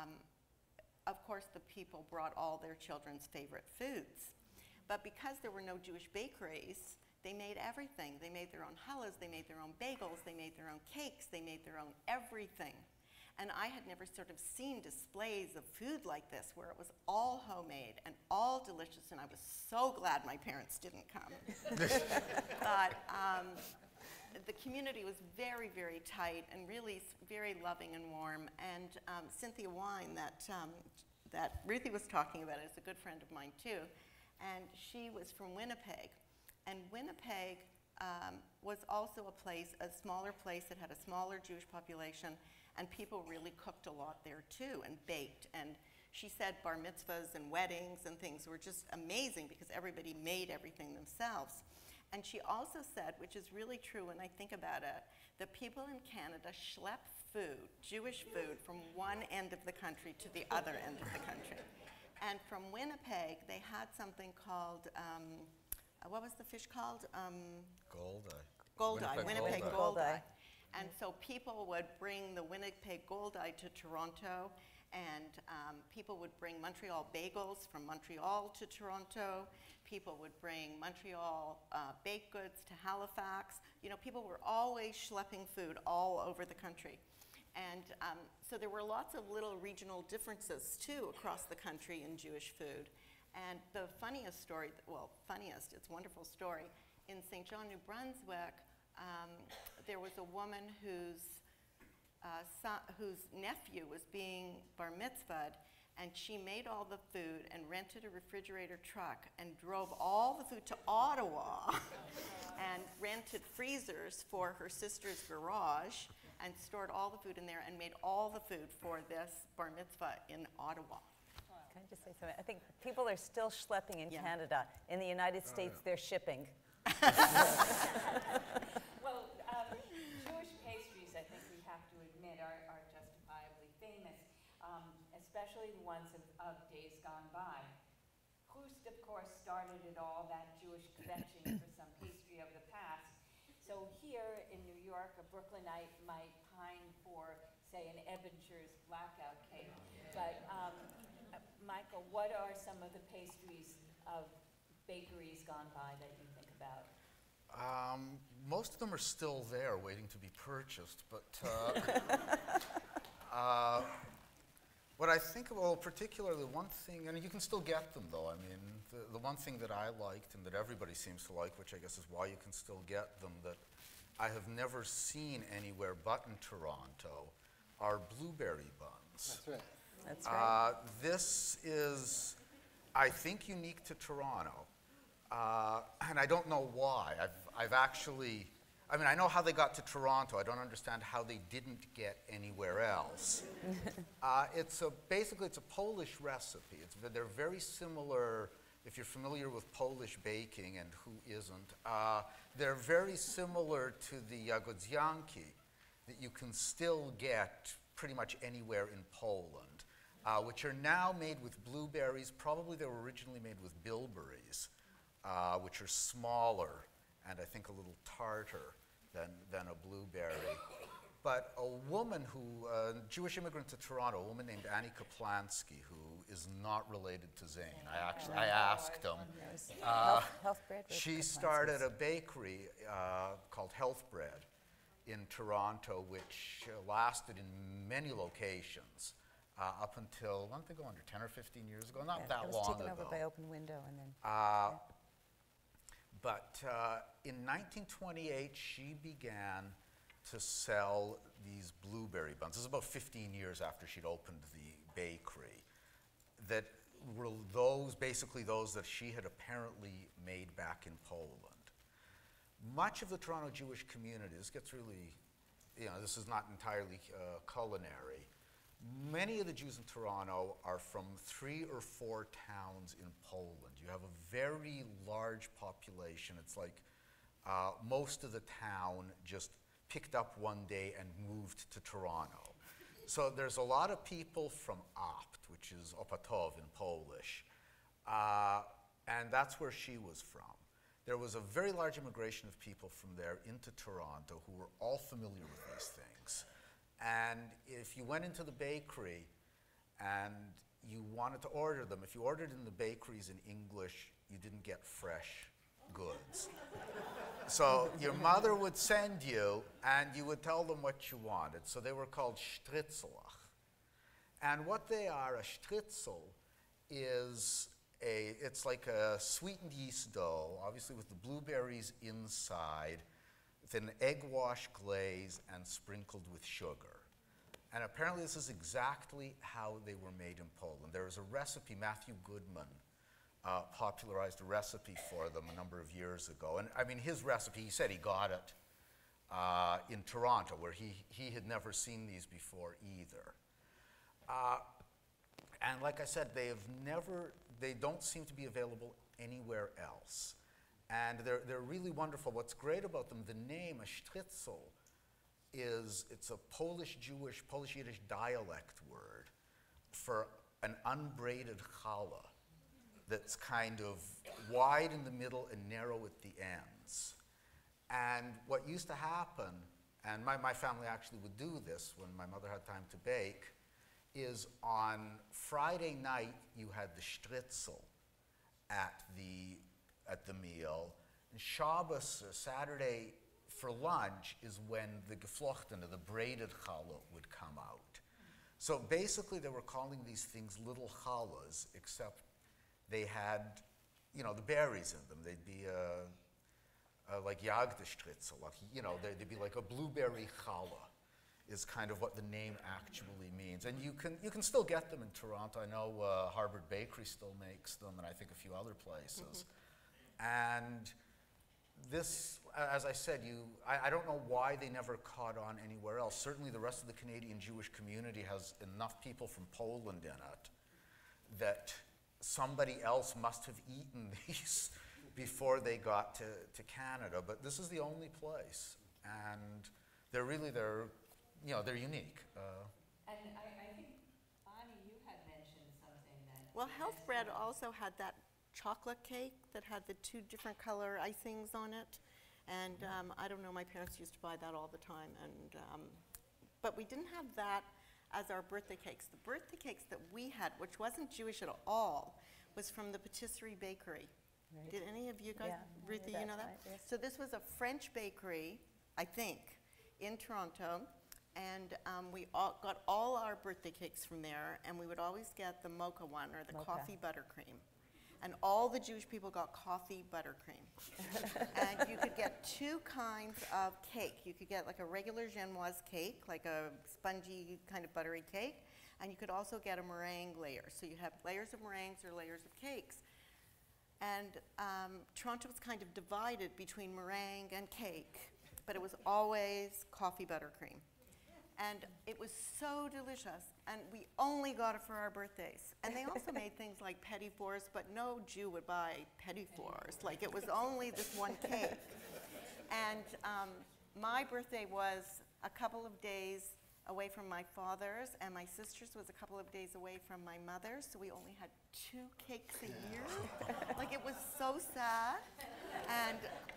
of course, the people brought all their children's favorite foods. But because there were no Jewish bakeries, they made everything. They made their own challahs, they made their own bagels, they made their own cakes, they made their own everything. And I had never sort of seen displays of food like this, where it was all homemade and all delicious, and I was so glad my parents didn't come. But the community was very, very tight and really very loving and warm. And Cynthia Wine, that Ruthie was talking about, is a good friend of mine too. And she was from Winnipeg. And Winnipeg was also a smaller place that had a smaller Jewish population, and people really cooked a lot there too and baked. And she said bar mitzvahs and weddings and things were just amazing because everybody made everything themselves. And she also said, which is really true when I think about it, that people in Canada schlep food, Jewish food, from one end of the country to the other end of the country. And from Winnipeg, they had something called, what was the fish called? Goldeye, Winnipeg Goldeye. And so people would bring the Winnipeg Goldeye to Toronto, and people would bring Montreal bagels from Montreal to Toronto. People would bring Montreal baked goods to Halifax. People were always schlepping food all over the country. And so there were lots of little regional differences too across the country in Jewish food. And the funniest story, it's a wonderful story, in St. John, New Brunswick, there was a woman whose nephew was being bar mitzvahed, and she made all the food and rented a refrigerator truck and drove all the food to Ottawa and rented freezers for her sister's garage and stored all the food in there and made all the food for this bar mitzvah in Ottawa. Can I just say something? I think people are still schlepping in Yeah. Canada. In the United States, they're shipping. Well, Jewish pastries, I think we have to admit, are justifiably famous, especially the ones of days gone by. Who's Proust, of course, started it all, that Jewish kvetching for some pastry of the past. So here in New York, a Brooklynite might pine for, say, an Ebbinger's blackout cake. But Michael, what are some of the pastries of bakeries gone by that you think about? Most of them are still there waiting to be purchased, but what I think of, well, particularly one thing, and you can still get them though, I mean, the one thing that I liked and that everybody seems to like, which I guess is why you can still get them, that I have never seen anywhere but in Toronto, are blueberry buns. That's right. That's right. This is, I think, unique to Toronto. And I don't know why. I've actually, I mean, I know how they got to Toronto. I don't understand how they didn't get anywhere else. Basically, it's a Polish recipe. They're very similar, if you're familiar with Polish baking, and who isn't. They're very similar to the jagodzianki that you can still get pretty much anywhere in Poland, which are now made with blueberries. Probably they were originally made with bilberries, which are smaller and I think a little tartar than a blueberry. But a woman a Jewish immigrant to Toronto, a woman named Annie Kaplansky, who is not related to Jayne. I asked him. Health bread. She started a bakery called Health Bread in Toronto, which lasted in many locations up until, I don't think, under 10 or 15 years ago, not that long ago. It was taken over by Open Window and then. But in 1928, she began to sell these blueberry buns. This is about 15 years after she'd opened the bakery, that were basically those that she had apparently made back in Poland. Much of the Toronto Jewish community, this gets really, this is not entirely culinary. Many of the Jews in Toronto are from 3 or 4 towns in Poland. You have a very large population. It's like most of the town just picked up one day and moved to Toronto. So there's a lot of people from Apt, which is Opatov in Polish, and that's where she was from. There was a very large immigration of people from there into Toronto who were all familiar with these things. And if you went into the bakery and you wanted to order them, if you ordered in the bakeries in English, you didn't get fresh goods. So your mother would send you, and you would tell them what you wanted. So they were called stritzelach. And what they are, a stritzel, is it's like a sweetened yeast dough, obviously with the blueberries inside, with an egg wash glaze and sprinkled with sugar. And apparently this is exactly how they were made in Poland. There is a recipe, Matthew Goodman popularized a recipe for them a number of years ago. And I mean, his recipe, he said he got it in Toronto, where he had never seen these before either. And like I said, they don't seem to be available anywhere else. And they're really wonderful. What's great about them, the name, a stritzel, it's a Polish-Yiddish dialect word for an unbraided challah that's kind of wide in the middle and narrow at the ends. And what used to happen, and my family actually would do this when my mother had time to bake, is on Friday night you had the stritzel at the meal, and Shabbos, Saturday for lunch, is when the geflochtene, the braided challah, would come out. So basically they were calling these things little challahs, except they had, the berries in them. They'd be like Jagdestritzel, they'd be like a blueberry challah, is kind of what the name actually means. And you can still get them in Toronto. I know Harvard Bakery still makes them, and I think a few other places. And this, as I said, I don't know why they never caught on anywhere else. Certainly the rest of the Canadian Jewish community has enough people from Poland in it that somebody else must have eaten these before they got to Canada. But this is the only place, and they're unique. And I think, Bonnie, you had mentioned something that... Well, Health Bread also had that chocolate cake that had the 2 different color icings on it. And I don't know, my parents used to buy that all the time. And, but we didn't have that as our birthday cakes. The birthday cakes that we had, which wasn't Jewish at all, was from the Patisserie Bakery. Right. Did any of you guys, Yeah, I knew Ruthie, you that, know that? right, yes. So this was a French bakery, I think, in Toronto. And we got all our birthday cakes from there, and we would always get the mocha one, or the Mocha. coffee buttercream. And all the Jewish people got coffee buttercream. And you could get 2 kinds of cake. You could get like a regular genoise cake, like a spongy kind of buttery cake, and you could also get a meringue layer. So you have layers of meringues or layers of cakes. And Toronto was kind of divided between meringue and cake, but it was always coffee buttercream. And it was so delicious, and we only got it for our birthdays. And they also made things like petit fours, but no Jew would buy petit fours. Like, it was only this one cake. And my birthday was a couple of days away from my father's, and my sister's was a couple of days away from my mother's, so we only had 2 cakes a year. Like, it was so sad. And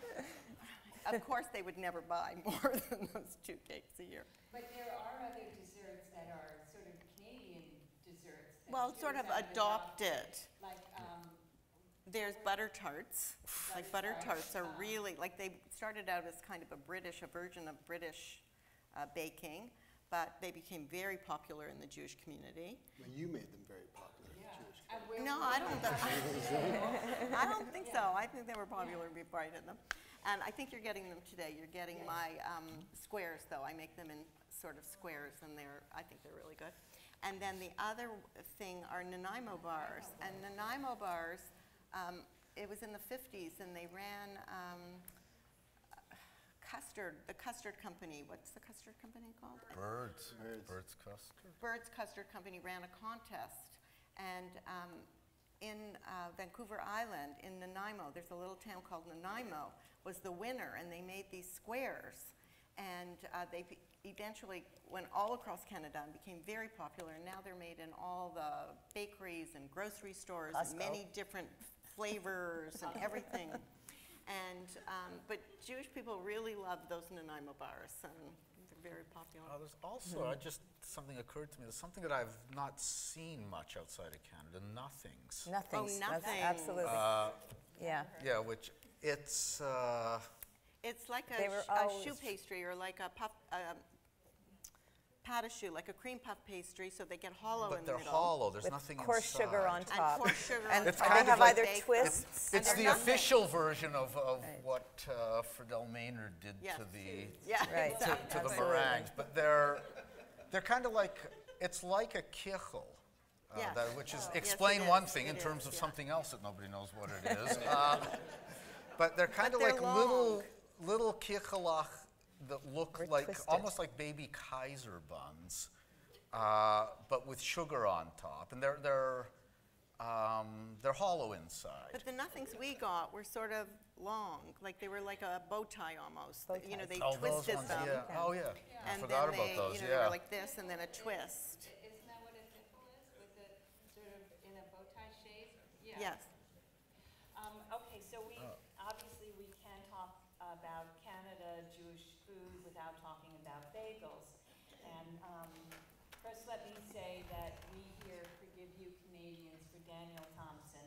of course, they would never buy more than those 2 cakes a year. But there are other desserts that are sort of Canadian desserts. that Well, Jews sort of have adopted. Like, There's butter tarts. Like, butter tarts are tarts, really, like, they started out as kind of a version of British baking, but they became very popular in the Jewish community. Well, you made them very popular in the Jewish and where No, I don't think so. I think they were popular before I did them. And I think you're getting them today. You're getting my squares, though. I make them in sort of squares, and I think they're really good. And then the other thing are Nanaimo bars. And Nanaimo bars, it was in the 50s, and they ran the custard company. What's the custard company called? Birds custard. Bird's Custard Company ran a contest, and in Vancouver Island, in Nanaimo, there's a little town called Nanaimo, was the winner, and they made these squares, and they eventually went all across Canada and became very popular, and now they're made in all the bakeries and grocery stores, and many different flavors and everything. And, but Jewish people really love those Nanaimo bars, and they're very popular. There's also, just something occurred to me, there's something that I've not seen much outside of Canada, nothings. Nothings. Oh, That's nothing. absolutely. Yeah. Yeah, which it's, It's like They a, were a always- choux pastry, or like a puff, pat a choux, like a cream puff pastry, so they get hollow in but the they're middle. hollow, there's With nothing coarse inside. sugar on And top. coarse sugar And on It's top. kind they of have like- either Bake them. twists. It's And the they're nothing. official version of Right. what Friedel Maynard did Yes. to the Yeah, Right. to the exactly. meringues, but they're kind of like, it's like a kichel, Yes. which is Yes, explain it one is. thing in It terms is, of yeah. something else that nobody knows what it is. But they're kind of they're like long. little kichelach that look Or like twisted. almost like baby Kaiser buns, but with sugar on top, and they're hollow inside. But the nothings we got were sort of long, like they were like a bow tie almost. Bow You know, ties. they Those twisted ones, them. yeah. Oh yeah, I And forgot then about they, those. you know, Yeah. they were like this, and then a twist. isn't that what a kiffle is, with the sort of in a bow tie shape? Yeah. Yes. Okay, so obviously we can't talk about Canada Jewish food without talking about bagels. And first let me say that we here forgive you Canadians for Daniel Thompson.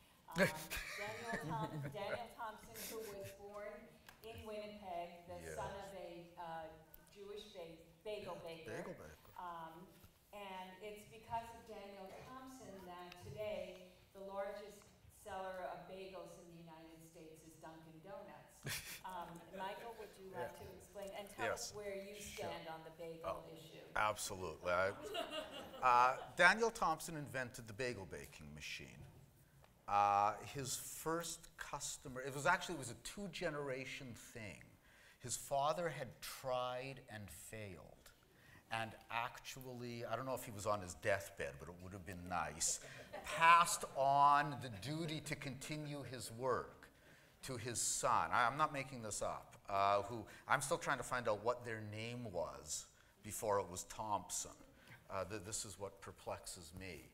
Daniel Thompson, who was born in Winnipeg, the son of a Jewish bagel baker. Bagel baker. And it's because of Daniel Thompson that today the largest seller of bagels in the United States is Dunkin' Donuts. Michael, would you like to explain and tell us Yes, where you stand on the bagel issue? Absolutely. Daniel Thompson invented the bagel baking machine. His first customer, it was a two-generation thing. His father had tried and failed. And actually, I don't know if he was on his deathbed, but it would have been nice, passed on the duty to continue his work to his son. I'm not making this up, who I'm still trying to find out what their name was before it was Thompson. This is what perplexes me.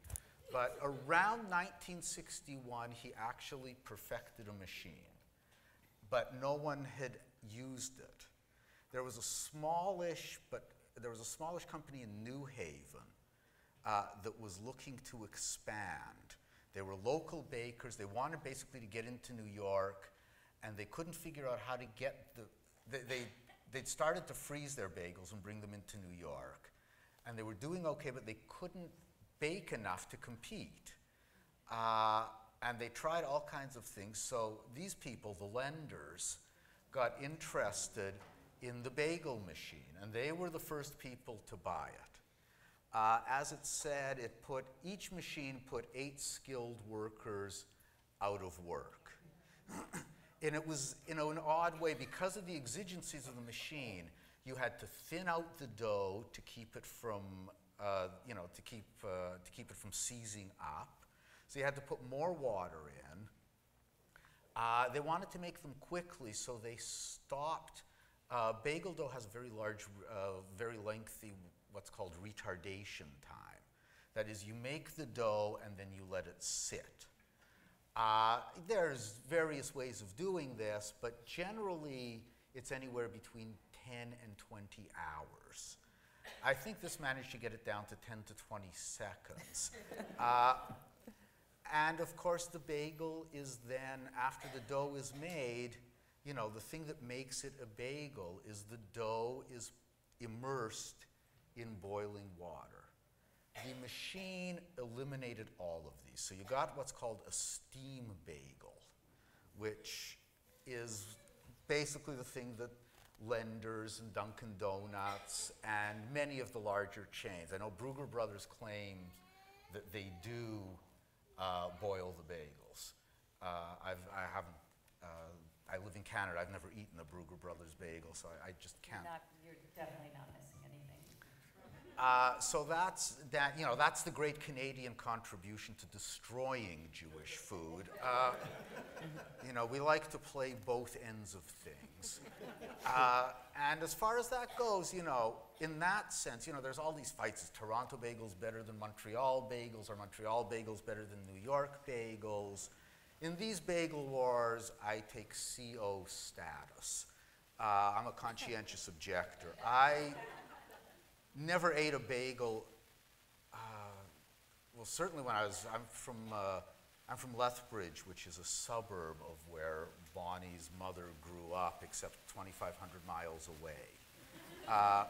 But around 1961, he actually perfected a machine, but no one had used it. There was a smallish company in New Haven that was looking to expand. They were local bakers. They wanted basically to get into New York, and they couldn't figure out how to get they'd started to freeze their bagels and bring them into New York, and they were doing okay, but they couldn't bake enough to compete. And they tried all kinds of things. So these people, the lenders, got interested in the bagel machine, and they were the first people to buy it. As it said, each machine put 8 skilled workers out of work. And it was, in an odd way, because of the exigencies of the machine, you had to thin out the dough to keep it from, to keep it from seizing up. So you had to put more water in. They wanted to make them quickly, so they stopped. Bagel dough has a very large, very lengthy, what's called retardation time. That is, you make the dough and then you let it sit. There's various ways of doing this, but generally it's anywhere between 10 and 20 hours. I think this managed to get it down to 10 to 20 seconds. And of course the bagel is then, after the dough is made, the thing that makes it a bagel is the dough is immersed in boiling water. The machine eliminated all of these. So you got what's called a steam bagel, which is basically the thing that Lenders and Dunkin' Donuts and many of the larger chains. I know Brugger Brothers claims that they do boil the bagels. I live in Canada. I've never eaten a Brugger Brothers bagel, so I just can't. You're definitely not missing anything. So that's the great Canadian contribution to destroying Jewish food. We like to play both ends of things. And as far as that goes, in that sense, there's all these fights. Is Toronto bagels better than Montreal bagels? Are Montreal bagels better than New York bagels? In these bagel wars, I take CO status. I'm a conscientious objector. I never ate a bagel. Well, certainly when I'm from Lethbridge, which is a suburb of where Bonnie's mother grew up, except 2,500 miles away.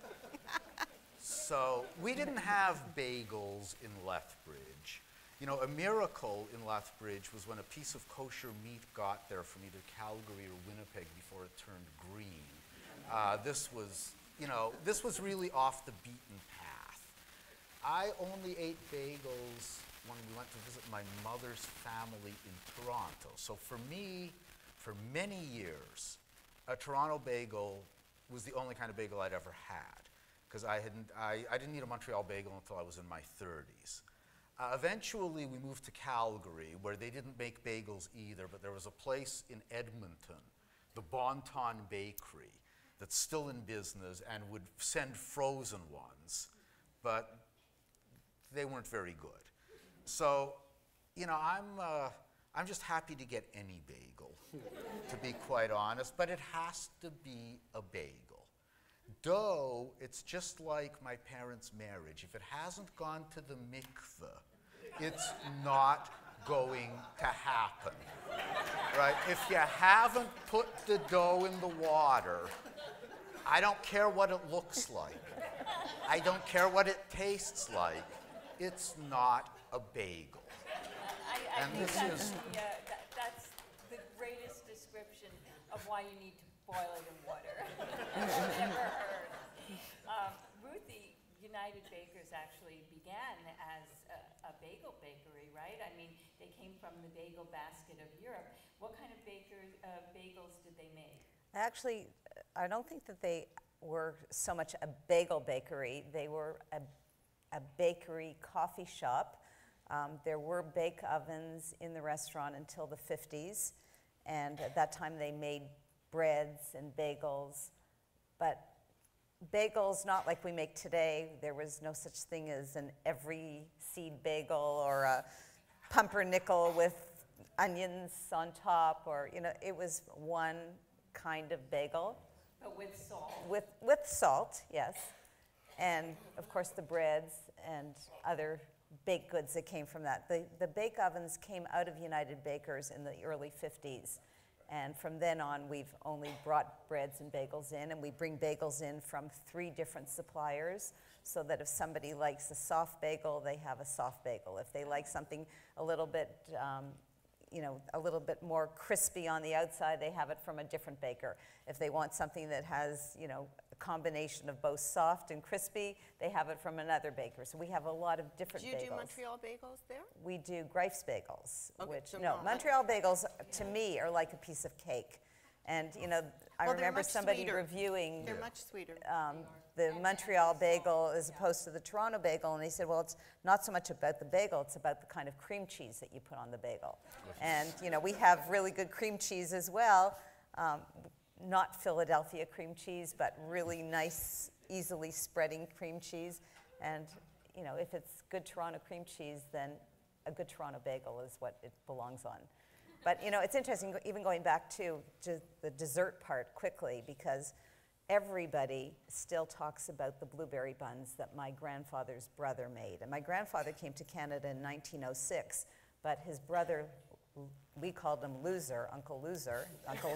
So we didn't have bagels in Lethbridge. A miracle in Lethbridge was when a piece of kosher meat got there from either Calgary or Winnipeg before it turned green. This was really off the beaten path. I only ate bagels when we went to visit my mother's family in Toronto. So for me, for many years, a Toronto bagel was the only kind of bagel I'd ever had, because I didn't eat a Montreal bagel until I was in my 30s. Eventually, we moved to Calgary, where they didn't make bagels either, but there was a place in Edmonton, the Bon Ton Bakery, that's still in business and would send frozen ones, but they weren't very good. So, I'm just happy to get any bagel, to be quite honest, but it has to be a bagel. Dough, it's just like my parents' marriage. If it hasn't gone to the mikveh, it's not going to happen, right? If you haven't put the dough in the water, I don't care what it looks like. I don't care what it tastes like. It's not a bagel. I think that's the greatest description of why you need to boil it in water I've ever heard. Ruthie, United Bakers actually began as a bagel bakery, right? I mean, they came from the bagel basket of Europe. What kind of bagels did they make? Actually, I don't think that they were so much a bagel bakery. They were a bakery coffee shop. There were bake ovens in the restaurant until the 50s, and at that time they made breads and bagels. But bagels, not like we make today. There was no such thing as an every seed bagel or a pumpernickel with onions on top, or, you know, it was one kind of bagel. But with salt. With salt, yes. And of course the breads and other baked goods that came from that. The bake ovens came out of United Bakers in the early 50s. And from then on, we've only brought breads and bagels in, and we bring bagels in from 3 different suppliers, so that if somebody likes a soft bagel, they have a soft bagel. If they like something a little bit, you know, a little bit more crispy on the outside, they have it from a different baker. If they want something that has, you know, a combination of both soft and crispy, they have it from another baker. So we have a lot of different bagels. Do you do Montreal bagels there? We do Greif's bagels, Okay, which, so no, not like- Montreal bagels to me are like a piece of cake. And, you know, I Well, they're remember much somebody sweeter. reviewing They're much sweeter. the Montreal bagel as opposed to the Toronto bagel, and they said, well, it's not so much about the bagel, it's about the kind of cream cheese that you put on the bagel. And, you know, we have really good cream cheese as well, not Philadelphia cream cheese, but really nice, easily spreading cream cheese. And, you know, if it's good Toronto cream cheese, then a good Toronto bagel is what it belongs on. But, you know, it's interesting, even going back to the dessert part quickly, because everybody still talks about the blueberry buns that my grandfather's brother made. And my grandfather came to Canada in 1906, but his brother, we called him Loser, Uncle Laser,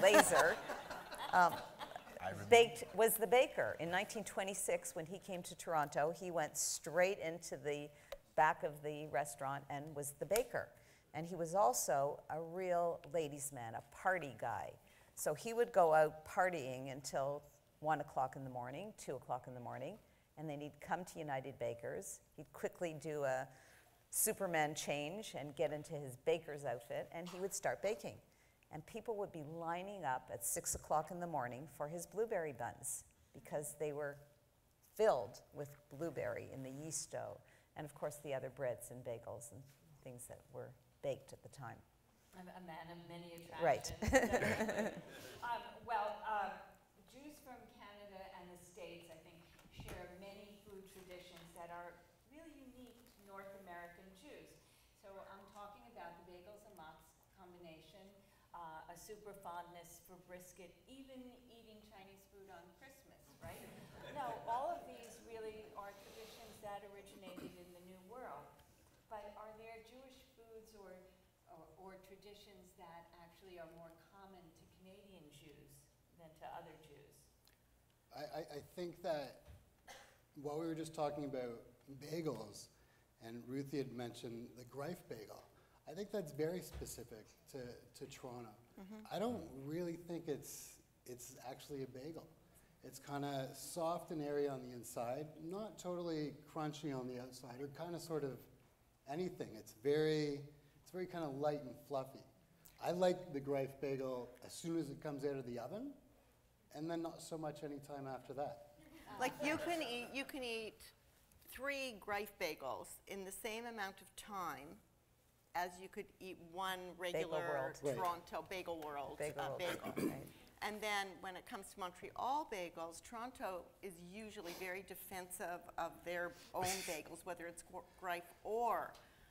was the baker. In 1926, when he came to Toronto, he went straight into the back of the restaurant and was the baker. And he was also a real ladies' man, a party guy. So he would go out partying until 1 o'clock in the morning, 2 o'clock in the morning, and then he'd come to United Bakers. He'd quickly do a Superman change and get into his baker's outfit, and he would start baking. And people would be lining up at 6 o'clock in the morning for his blueberry buns because they were filled with blueberry in the yeast dough, and of course the other breads and bagels and things that were baked at the time. I'm a man of many Right. attractions. Jews from Canada and the States, I think, share many food traditions that are really unique to North American Jews. So I'm talking about the bagels and lox combination, a super fondness for brisket, even eating Chinese food on Christmas, right? No, all of these really are traditions that originated in the New World. But are there Jewish foods or traditions that actually are more common to Canadian Jews than to other Jews? I think that while we were just talking about bagels, and Ruthie had mentioned the Greif bagel, I think that's very specific to Toronto. I don't really think it's actually a bagel. It's kind of soft and airy on the inside, not totally crunchy on the outside, or kind of sort of anything. It's very kind of light and fluffy. I like the Greif bagel as soon as it comes out of the oven, and then not so much any time after that. Like you can eat 3 Greif bagels in the same amount of time as you could eat one regular World. Right. Toronto Bagel World bagel. Right. And then when it comes to Montreal bagels, Toronto is usually very defensive of their own bagels, whether it's Greif or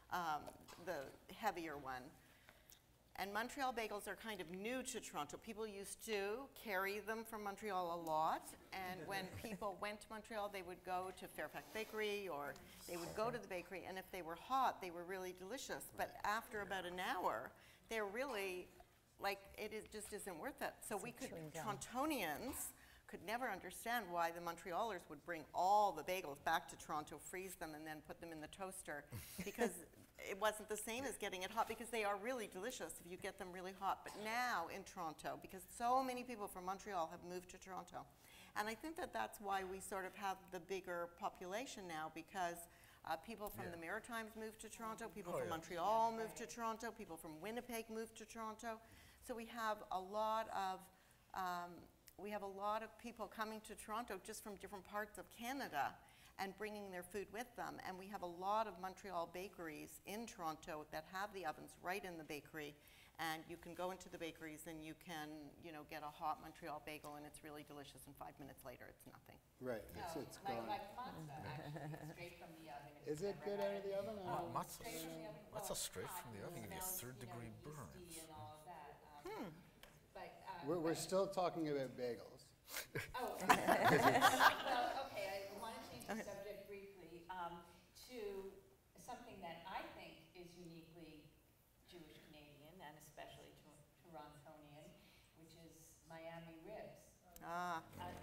the heavier one. And Montreal bagels are kind of new to Toronto. People used to carry them from Montreal a lot, and when people went to Montreal, they would go to Fairfax Bakery, or they would go to the bakery, and if they were hot, they were really delicious. But after about an hour, they're really, like, just isn't worth it. So we could, Torontonians could never understand why the Montrealers would bring all the bagels back to Toronto, freeze them, and then put them in the toaster, because it wasn't the same as getting it hot, because they are really delicious if you get them really hot. But now in Toronto, because so many people from Montreal have moved to Toronto, and I think that that's why we sort of have the bigger population now, because people from the Maritimes moved to Toronto, people from Montreal moved to Toronto, people from Winnipeg moved to Toronto. So we have a lot of people coming to Toronto just from different parts of Canada and bringing their food with them. And we have a lot of Montreal bakeries in Toronto that have the ovens right in the bakery. And you can go into the bakeries and you can, you know, get a hot Montreal bagel and it's really delicious, and 5 minutes later it's nothing. Right, No, it's gone. like matzah, actually, straight from the oven. if Is you've it never good out had of the oven? Oh, or- matzah. Straight from the oven. Matzah Well, straight hot from the and oven, give you smells, third-degree yeasty burns. and all of that. But, We're but- still talking about bagels. Oh, well, okay, I want to change the subject briefly to something that I think is uniquely Jewish Canadian and especially Torontonian, which is Miami ribs. Ah,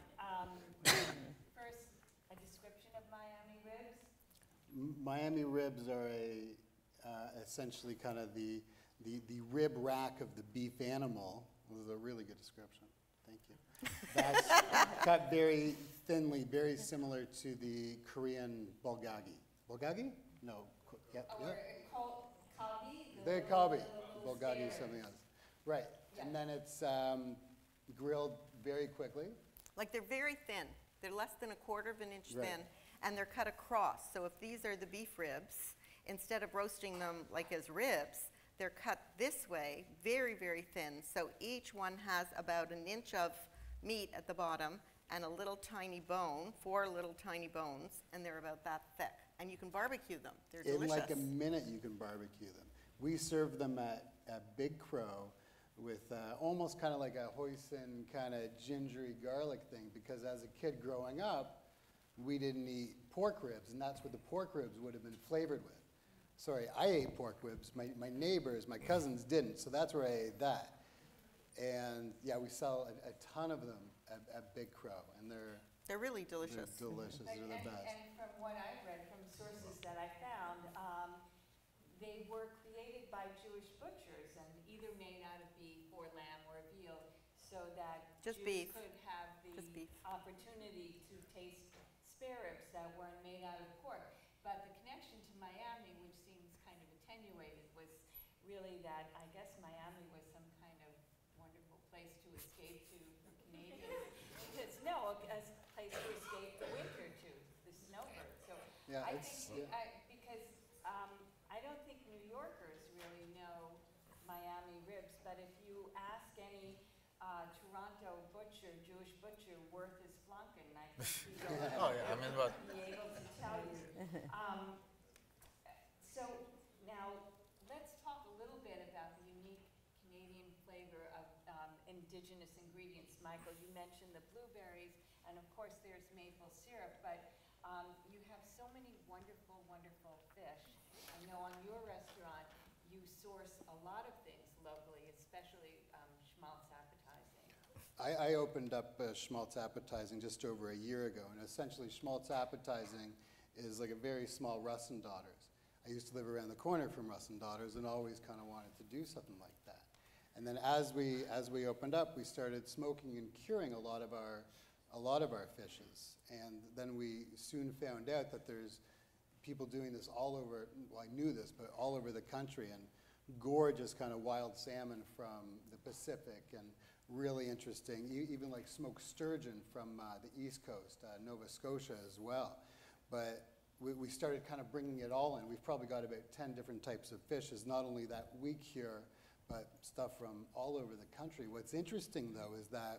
First, a description of Miami ribs. Miami ribs are essentially kind of the rib rack of the beef animal. This is a really good description. Thank you. That's cut very thinly, very similar to the Korean bulgogi. Bulgogi? No. Yep. Or kalbi. The kalbi. little Bulgogi is spare something ribs. else. Right. Yeah. And then it's grilled very quickly. like they're very thin. They're less than 1/4 of an inch Right. thin, and they're cut across. So if these are the beef ribs, instead of roasting them like as ribs, they're cut this way, very, very thin. So each one has about 1 inch of meat at the bottom and a little tiny bone, 4 little tiny bones, and they're about that thick. And you can barbecue them. They're In delicious. like a minute, you can barbecue them. We serve them at Big Crow with almost kind of like a hoisin kind of gingery garlic thing, because as a kid growing up, we didn't eat pork ribs, and that's what the pork ribs would have been flavored with. Sorry, I ate pork ribs. My neighbors, my cousins didn't, so that's where I ate that. And yeah, we sell a ton of them at Big Crow, and they're They're really delicious. delicious. But- They're the best. And from what I've read, from sources that I found, they were created by Jewish butchers and either made out of beef or lamb or veal, so that Just Jews beef. could have Just the beef. opportunity to taste spare ribs that weren't made out of pork. But the connection to Miami, which seems kind of attenuated, was really that I guess Miami was some kind of wonderful place to escape to for Canadians. Because, no, a place to escape the winter to, the snowbird. So Yeah, I it's- think, yeah. because I don't think New Yorkers really know Miami ribs, but if you ask any Toronto butcher, Jewish butcher, worth his flunking, I think he will Oh, yeah, I mean, but be able to tell you. So now, let's talk a little bit about the unique Canadian flavor of indigenous ingredients. Michael, you mentioned the blueberries, and of course there's maple syrup, but you have so many wonderful, wonderful fish. I know on your restaurant, you source a lot of things locally, especially schmaltz appetizing. I opened up Schmaltz Appetizing just over a year ago, and essentially Schmaltz Appetizing is like a very small Russ and Daughters. I used to live around the corner from Russ and Daughters and always kind of wanted to do something like that. And then as we opened up, we started smoking and curing a lot of our fishes. And then we soon found out that there's people doing this all over, well, I knew this, but all over the country, and gorgeous kind of wild salmon from the Pacific, and really interesting, even like smoked sturgeon from the East Coast, Nova Scotia as well. But we started kind of bringing it all in. We've probably got about 10 different types of fishes, not only that we cure, but stuff from all over the country. What's interesting, though, is that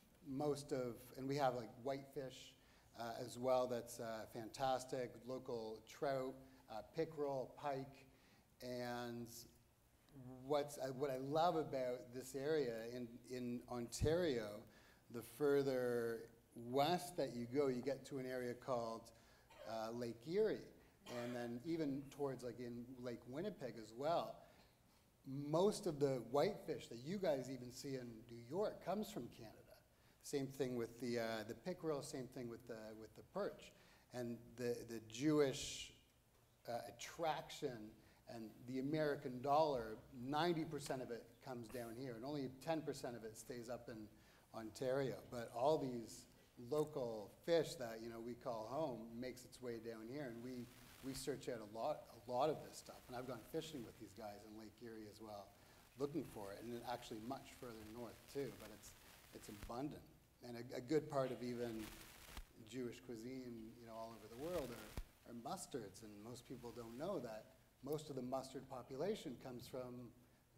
and we have like whitefish as well, that's fantastic, local trout, pickerel, pike, and what I love about this area in Ontario, the further west that you go, you get to an area called Lake Erie, and then even towards like in Lake Winnipeg as well. Most of the whitefish that you guys even see in New York comes from Canada. Same thing with the pickerel, same thing with the perch. And the Jewish attraction and the American dollar, 90% of it comes down here, and only 10% of it stays up in Ontario. But all these local fish that we call home makes its way down here, and we search out a lot of this stuff. And I've gone fishing with these guys in Lake Erie as well, looking for it, and then actually much further north too. But it's abundant, and a good part of even Jewish cuisine, all over the world are mustards, and most people don't know that most of the mustard population comes from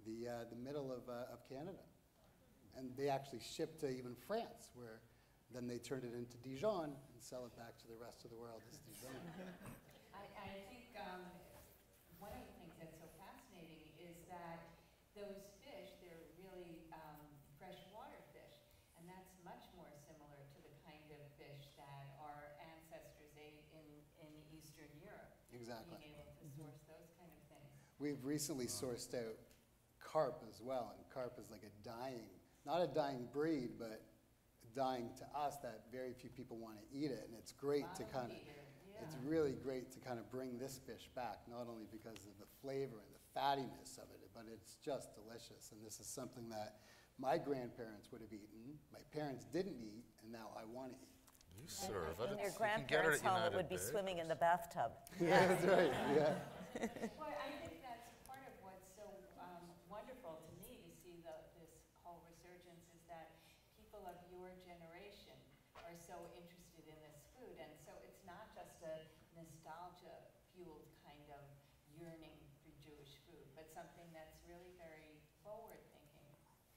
the middle of Canada. And they actually ship to even France, where then they turn it into Dijon and sell it back to the rest of the world as Dijon. I think one of the things that's so fascinating is that those fish, they're really freshwater fish, and that's much more similar to the kind of fish that our ancestors ate in Eastern Europe. Exactly. Being able to source those kind of things. We've recently sourced out carp as well, and carp is like a dying, not a dying breed, but dying to us that very few people want to eat it, and it's great to kind of, it's really great to kind of bring this fish back, not only because of the flavor and the fattiness of it, but it's just delicious, and this is something that my grandparents would have eaten, my parents didn't eat, and now I want to eat. You serve it. In your You can get grandparents' at home, it United would be Bakers. swimming in the bathtub. Yeah, that's right, yeah. Well, I think that's part of what's so wonderful to me to see this whole resurgence is that people of your generation are so interested in this food. And so it's not just a nostalgia-fueled kind of yearning for Jewish food, but something that's really very forward-thinking.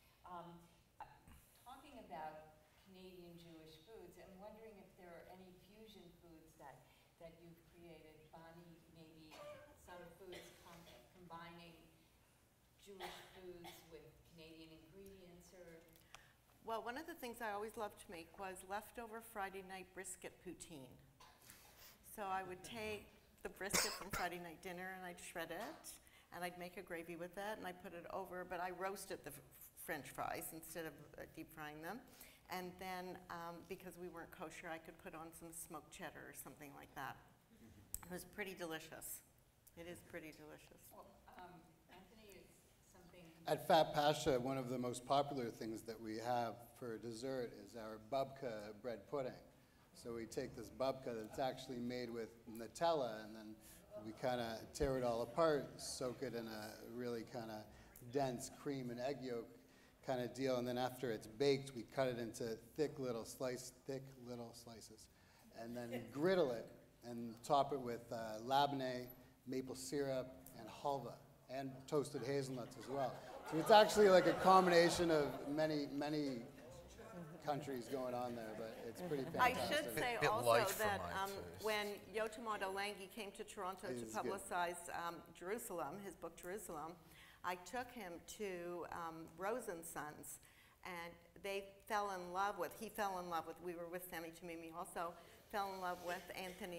Talking about Canadian Jewish foods, I'm wondering if there are any fusion foods that you've created. Bonnie, maybe some foods combining Jewish foods with Canadian ingredients, or Well, one of the things I always loved to make was leftover Friday night brisket poutine. So I would take the brisket from Friday night dinner and I'd shred it and I'd make a gravy with it and I'd put it over, but I roasted the French fries instead of deep frying them. And then because we weren't kosher, I could put on some smoked cheddar or something like that. It was pretty delicious. It is pretty delicious. well, Anthony, is something. At Fat Pasha, one of the most popular things that we have for dessert is our babka bread pudding. So we take this babka that's actually made with Nutella, and then we kind of tear it all apart, soak it in a really kind of dense cream and egg yolk kind of deal, and then after it's baked, we cut it into thick little slices, and then griddle it and top it with labneh, maple syrup, and halva, and toasted hazelnuts as well. So it's actually like a combination of many, many countries going on there, but it's pretty I fantastic. should say Bit also light for that my taste. when Yotam Ottolenghi came to Toronto It to is good. publicize Jerusalem, his book Jerusalem, I took him to Rose and Sons, and he fell in love with, we were with Sammy Tamimi also, fell in love with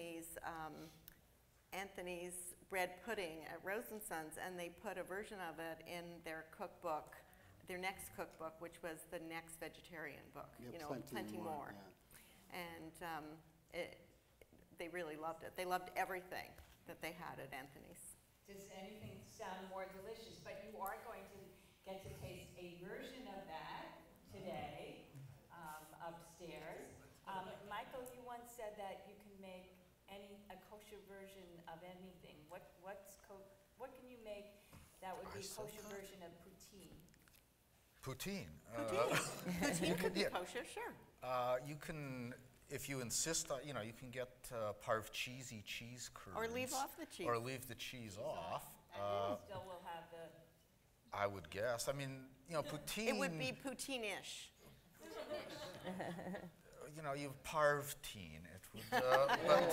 Anthony's bread pudding at Rose and Sons, and they put a version of it in their cookbook, their next cookbook, which was the next vegetarian book, Yeah, Plenty More. yeah. And they really loved it. They loved everything that they had at Anthony's. Does anything sound more delicious? But you are going to get to taste a version of that today upstairs. Michael, you once said that you can make a kosher version of anything. What can you make that would be a kosher version of poutine? Poutine. Poutine could be yeah. kosher, sure. You can, if you insist, you know, you can get parve cheesy cheese curds. Or leave off the cheese. Or leave the cheese off. And then still will have the. I would guess. I mean, you know, poutine. It would be poutine-ish. You know, you've parve-tine. It would, but,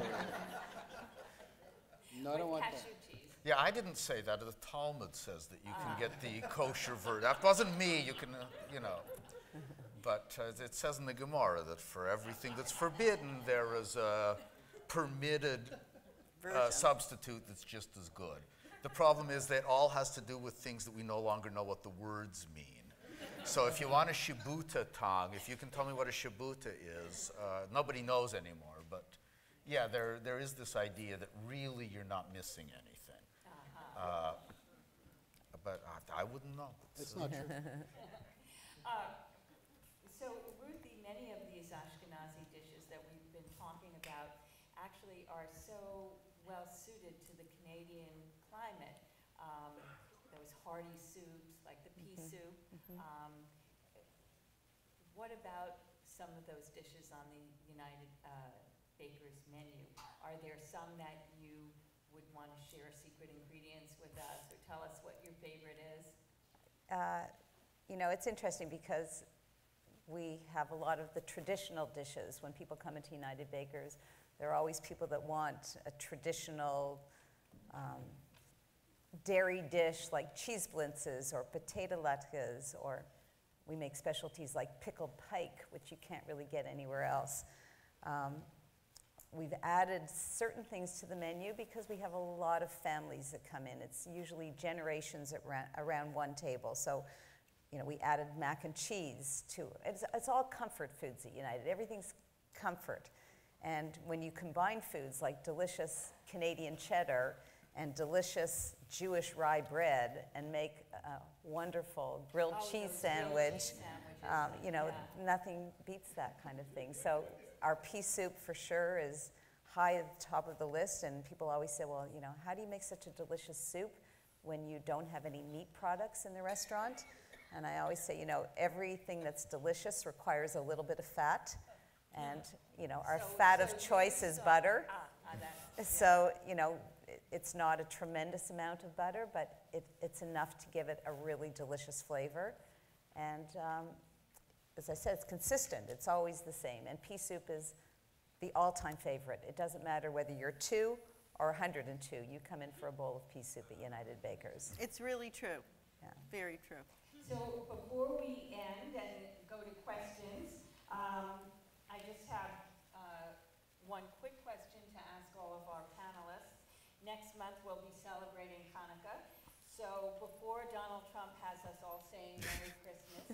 No, I don't want cashew that. cheese. yeah, I didn't say that. The Talmud says that you can get the kosher version. That wasn't me. You can, you know. But it says in the Gemara that for everything that's forbidden, there is a permitted substitute that's just as good. The problem is that it all has to do with things that we no longer know what the words mean. So if you want a shibuta tong, if you can tell me what a shibuta is, nobody knows anymore. But yeah, there is this idea that really you're not missing anything. But I wouldn't know. It's not true. So, Ruthie, many of these Ashkenazi dishes that we've been talking about actually are so well suited to the Canadian climate. Those hearty soups, like the pea soup. What about some of those dishes on the United Bakers menu? Are there some that you would want to share secret ingredients with us, or tell us what your favorite is? you know, it's interesting because we have a lot of the traditional dishes. When people come into United Bakers, there are always people that want a traditional dairy dish like cheese blintzes or potato latkes, or we make specialties like pickled pike, which you can't really get anywhere else. We've added certain things to the menu because we have a lot of families that come in. It's usually generations around one table. So, you know, we added mac and cheese to it. It's all comfort foods at United. Everything's comfort. And when you combine foods like delicious Canadian cheddar and delicious Jewish rye bread and make a wonderful grilled cheese sandwich, you know, nothing beats that kind of thing. So our pea soup for sure is high at the top of the list, and people always say, well, you know, how do you make such a delicious soup when you don't have any meat products in the restaurant? And I always say, you know, everything that's delicious requires a little bit of fat, and, you know, our fat of choice is butter. So, you know, it's not a tremendous amount of butter, but it's enough to give it a really delicious flavor. And as I said, it's consistent. It's always the same. And pea soup is the all-time favorite. It doesn't matter whether you're 2 or 102. You come in for a bowl of pea soup at United Bakers. It's really true. Yeah. Very true. So before we end and go to questions, I just have one quick question to ask all of our panelists. Next month we'll be celebrating Hanukkah. So before Donald Trump has us all saying Merry Christmas,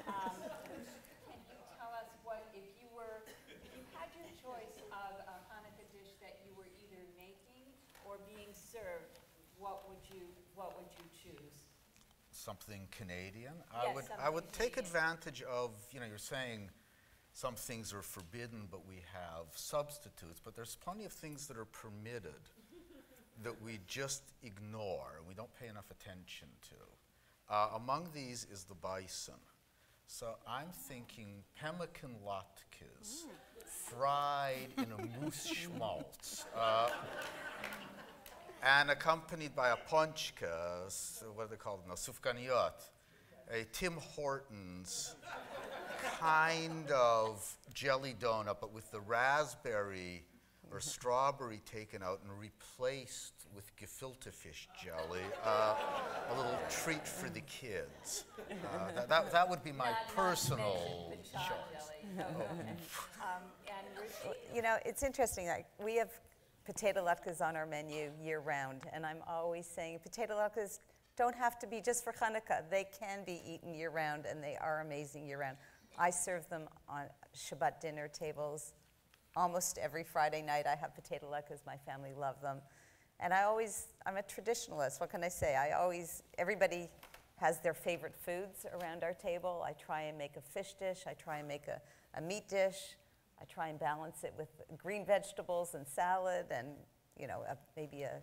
can you tell us what, if you had your choice of a Hanukkah dish that you were either making or being served, what would you choose? Something Canadian? Yes, I would something take Canadian. advantage of, you know, you're saying some things are forbidden, but we have substitutes, but there's plenty of things that are permitted that we just ignore, we don't pay enough attention to. Among these is the bison. So I'm thinking pemmican latkes, fried in a mousse schmaltz, and accompanied by a ponchka, so what are they called now, sufganiyot, a Tim Hortons kind of jelly donut, but with the raspberry or strawberry taken out and replaced with gefilte fish jelly, a little treat for the kids. That would be my personal choice. And Ruthie? You know, it's interesting. Like, we have potato latkes on our menu year-round, and I'm always saying potato latkes don't have to be just for Hanukkah. They can be eaten year-round, and they are amazing year-round. I serve them on Shabbat dinner tables. Almost every Friday night I have potato latkes. My family love them. And I'm a traditionalist. What can I say? Everybody has their favorite foods around our table. I try and make a fish dish. I try and make a meat dish. I try and balance it with green vegetables and salad and, you know, maybe a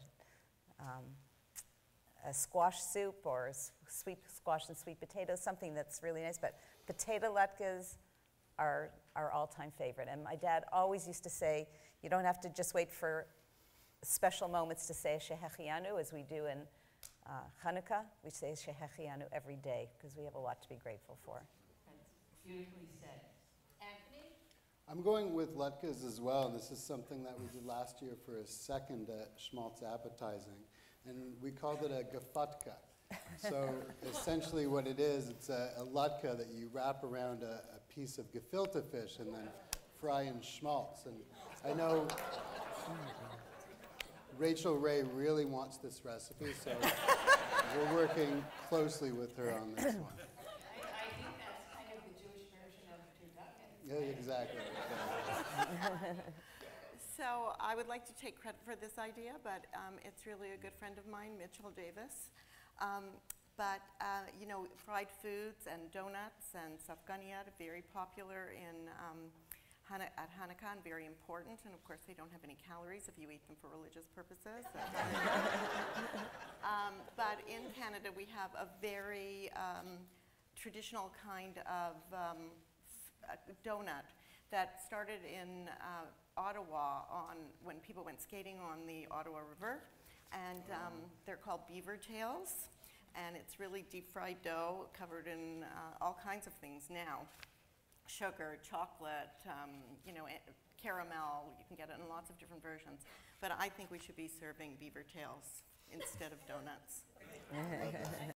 squash soup or sweet squash and sweet potatoes, something that's really nice. But potato latkes are our all-time favorite. And my dad always used to say, you don't have to just wait for special moments to say Shehechianu, as we do in Hanukkah. We say Shehechianu every day because we have a lot to be grateful for. That's beautifully said. Anthony? I'm going with latkes as well. This is something that we did last year for a second schmaltz appetizing, and we called it a gefilte. So essentially what it is, it's a latke that you wrap around a piece of gefilte fish and then fry in schmaltz. And I know Rachel Ray really wants this recipe, so we're working closely with her on this one. I think that's kind of the Jewish version of turducken. Yeah, exactly. So I would like to take credit for this idea, but it's really a good friend of mine, Mitchell Davis. You know, fried foods and donuts and safganiyat are very popular at Hanukkah and very important. And of course, they don't have any calories if you eat them for religious purposes. But in Canada, we have a very traditional kind of donut that started in Ottawa when people went skating on the Ottawa River. And they're called beaver tails. and it's really deep fried dough covered in all kinds of things now. Sugar, chocolate, caramel. You can get it in lots of different versions. But I think we should be serving beaver tails instead of donuts.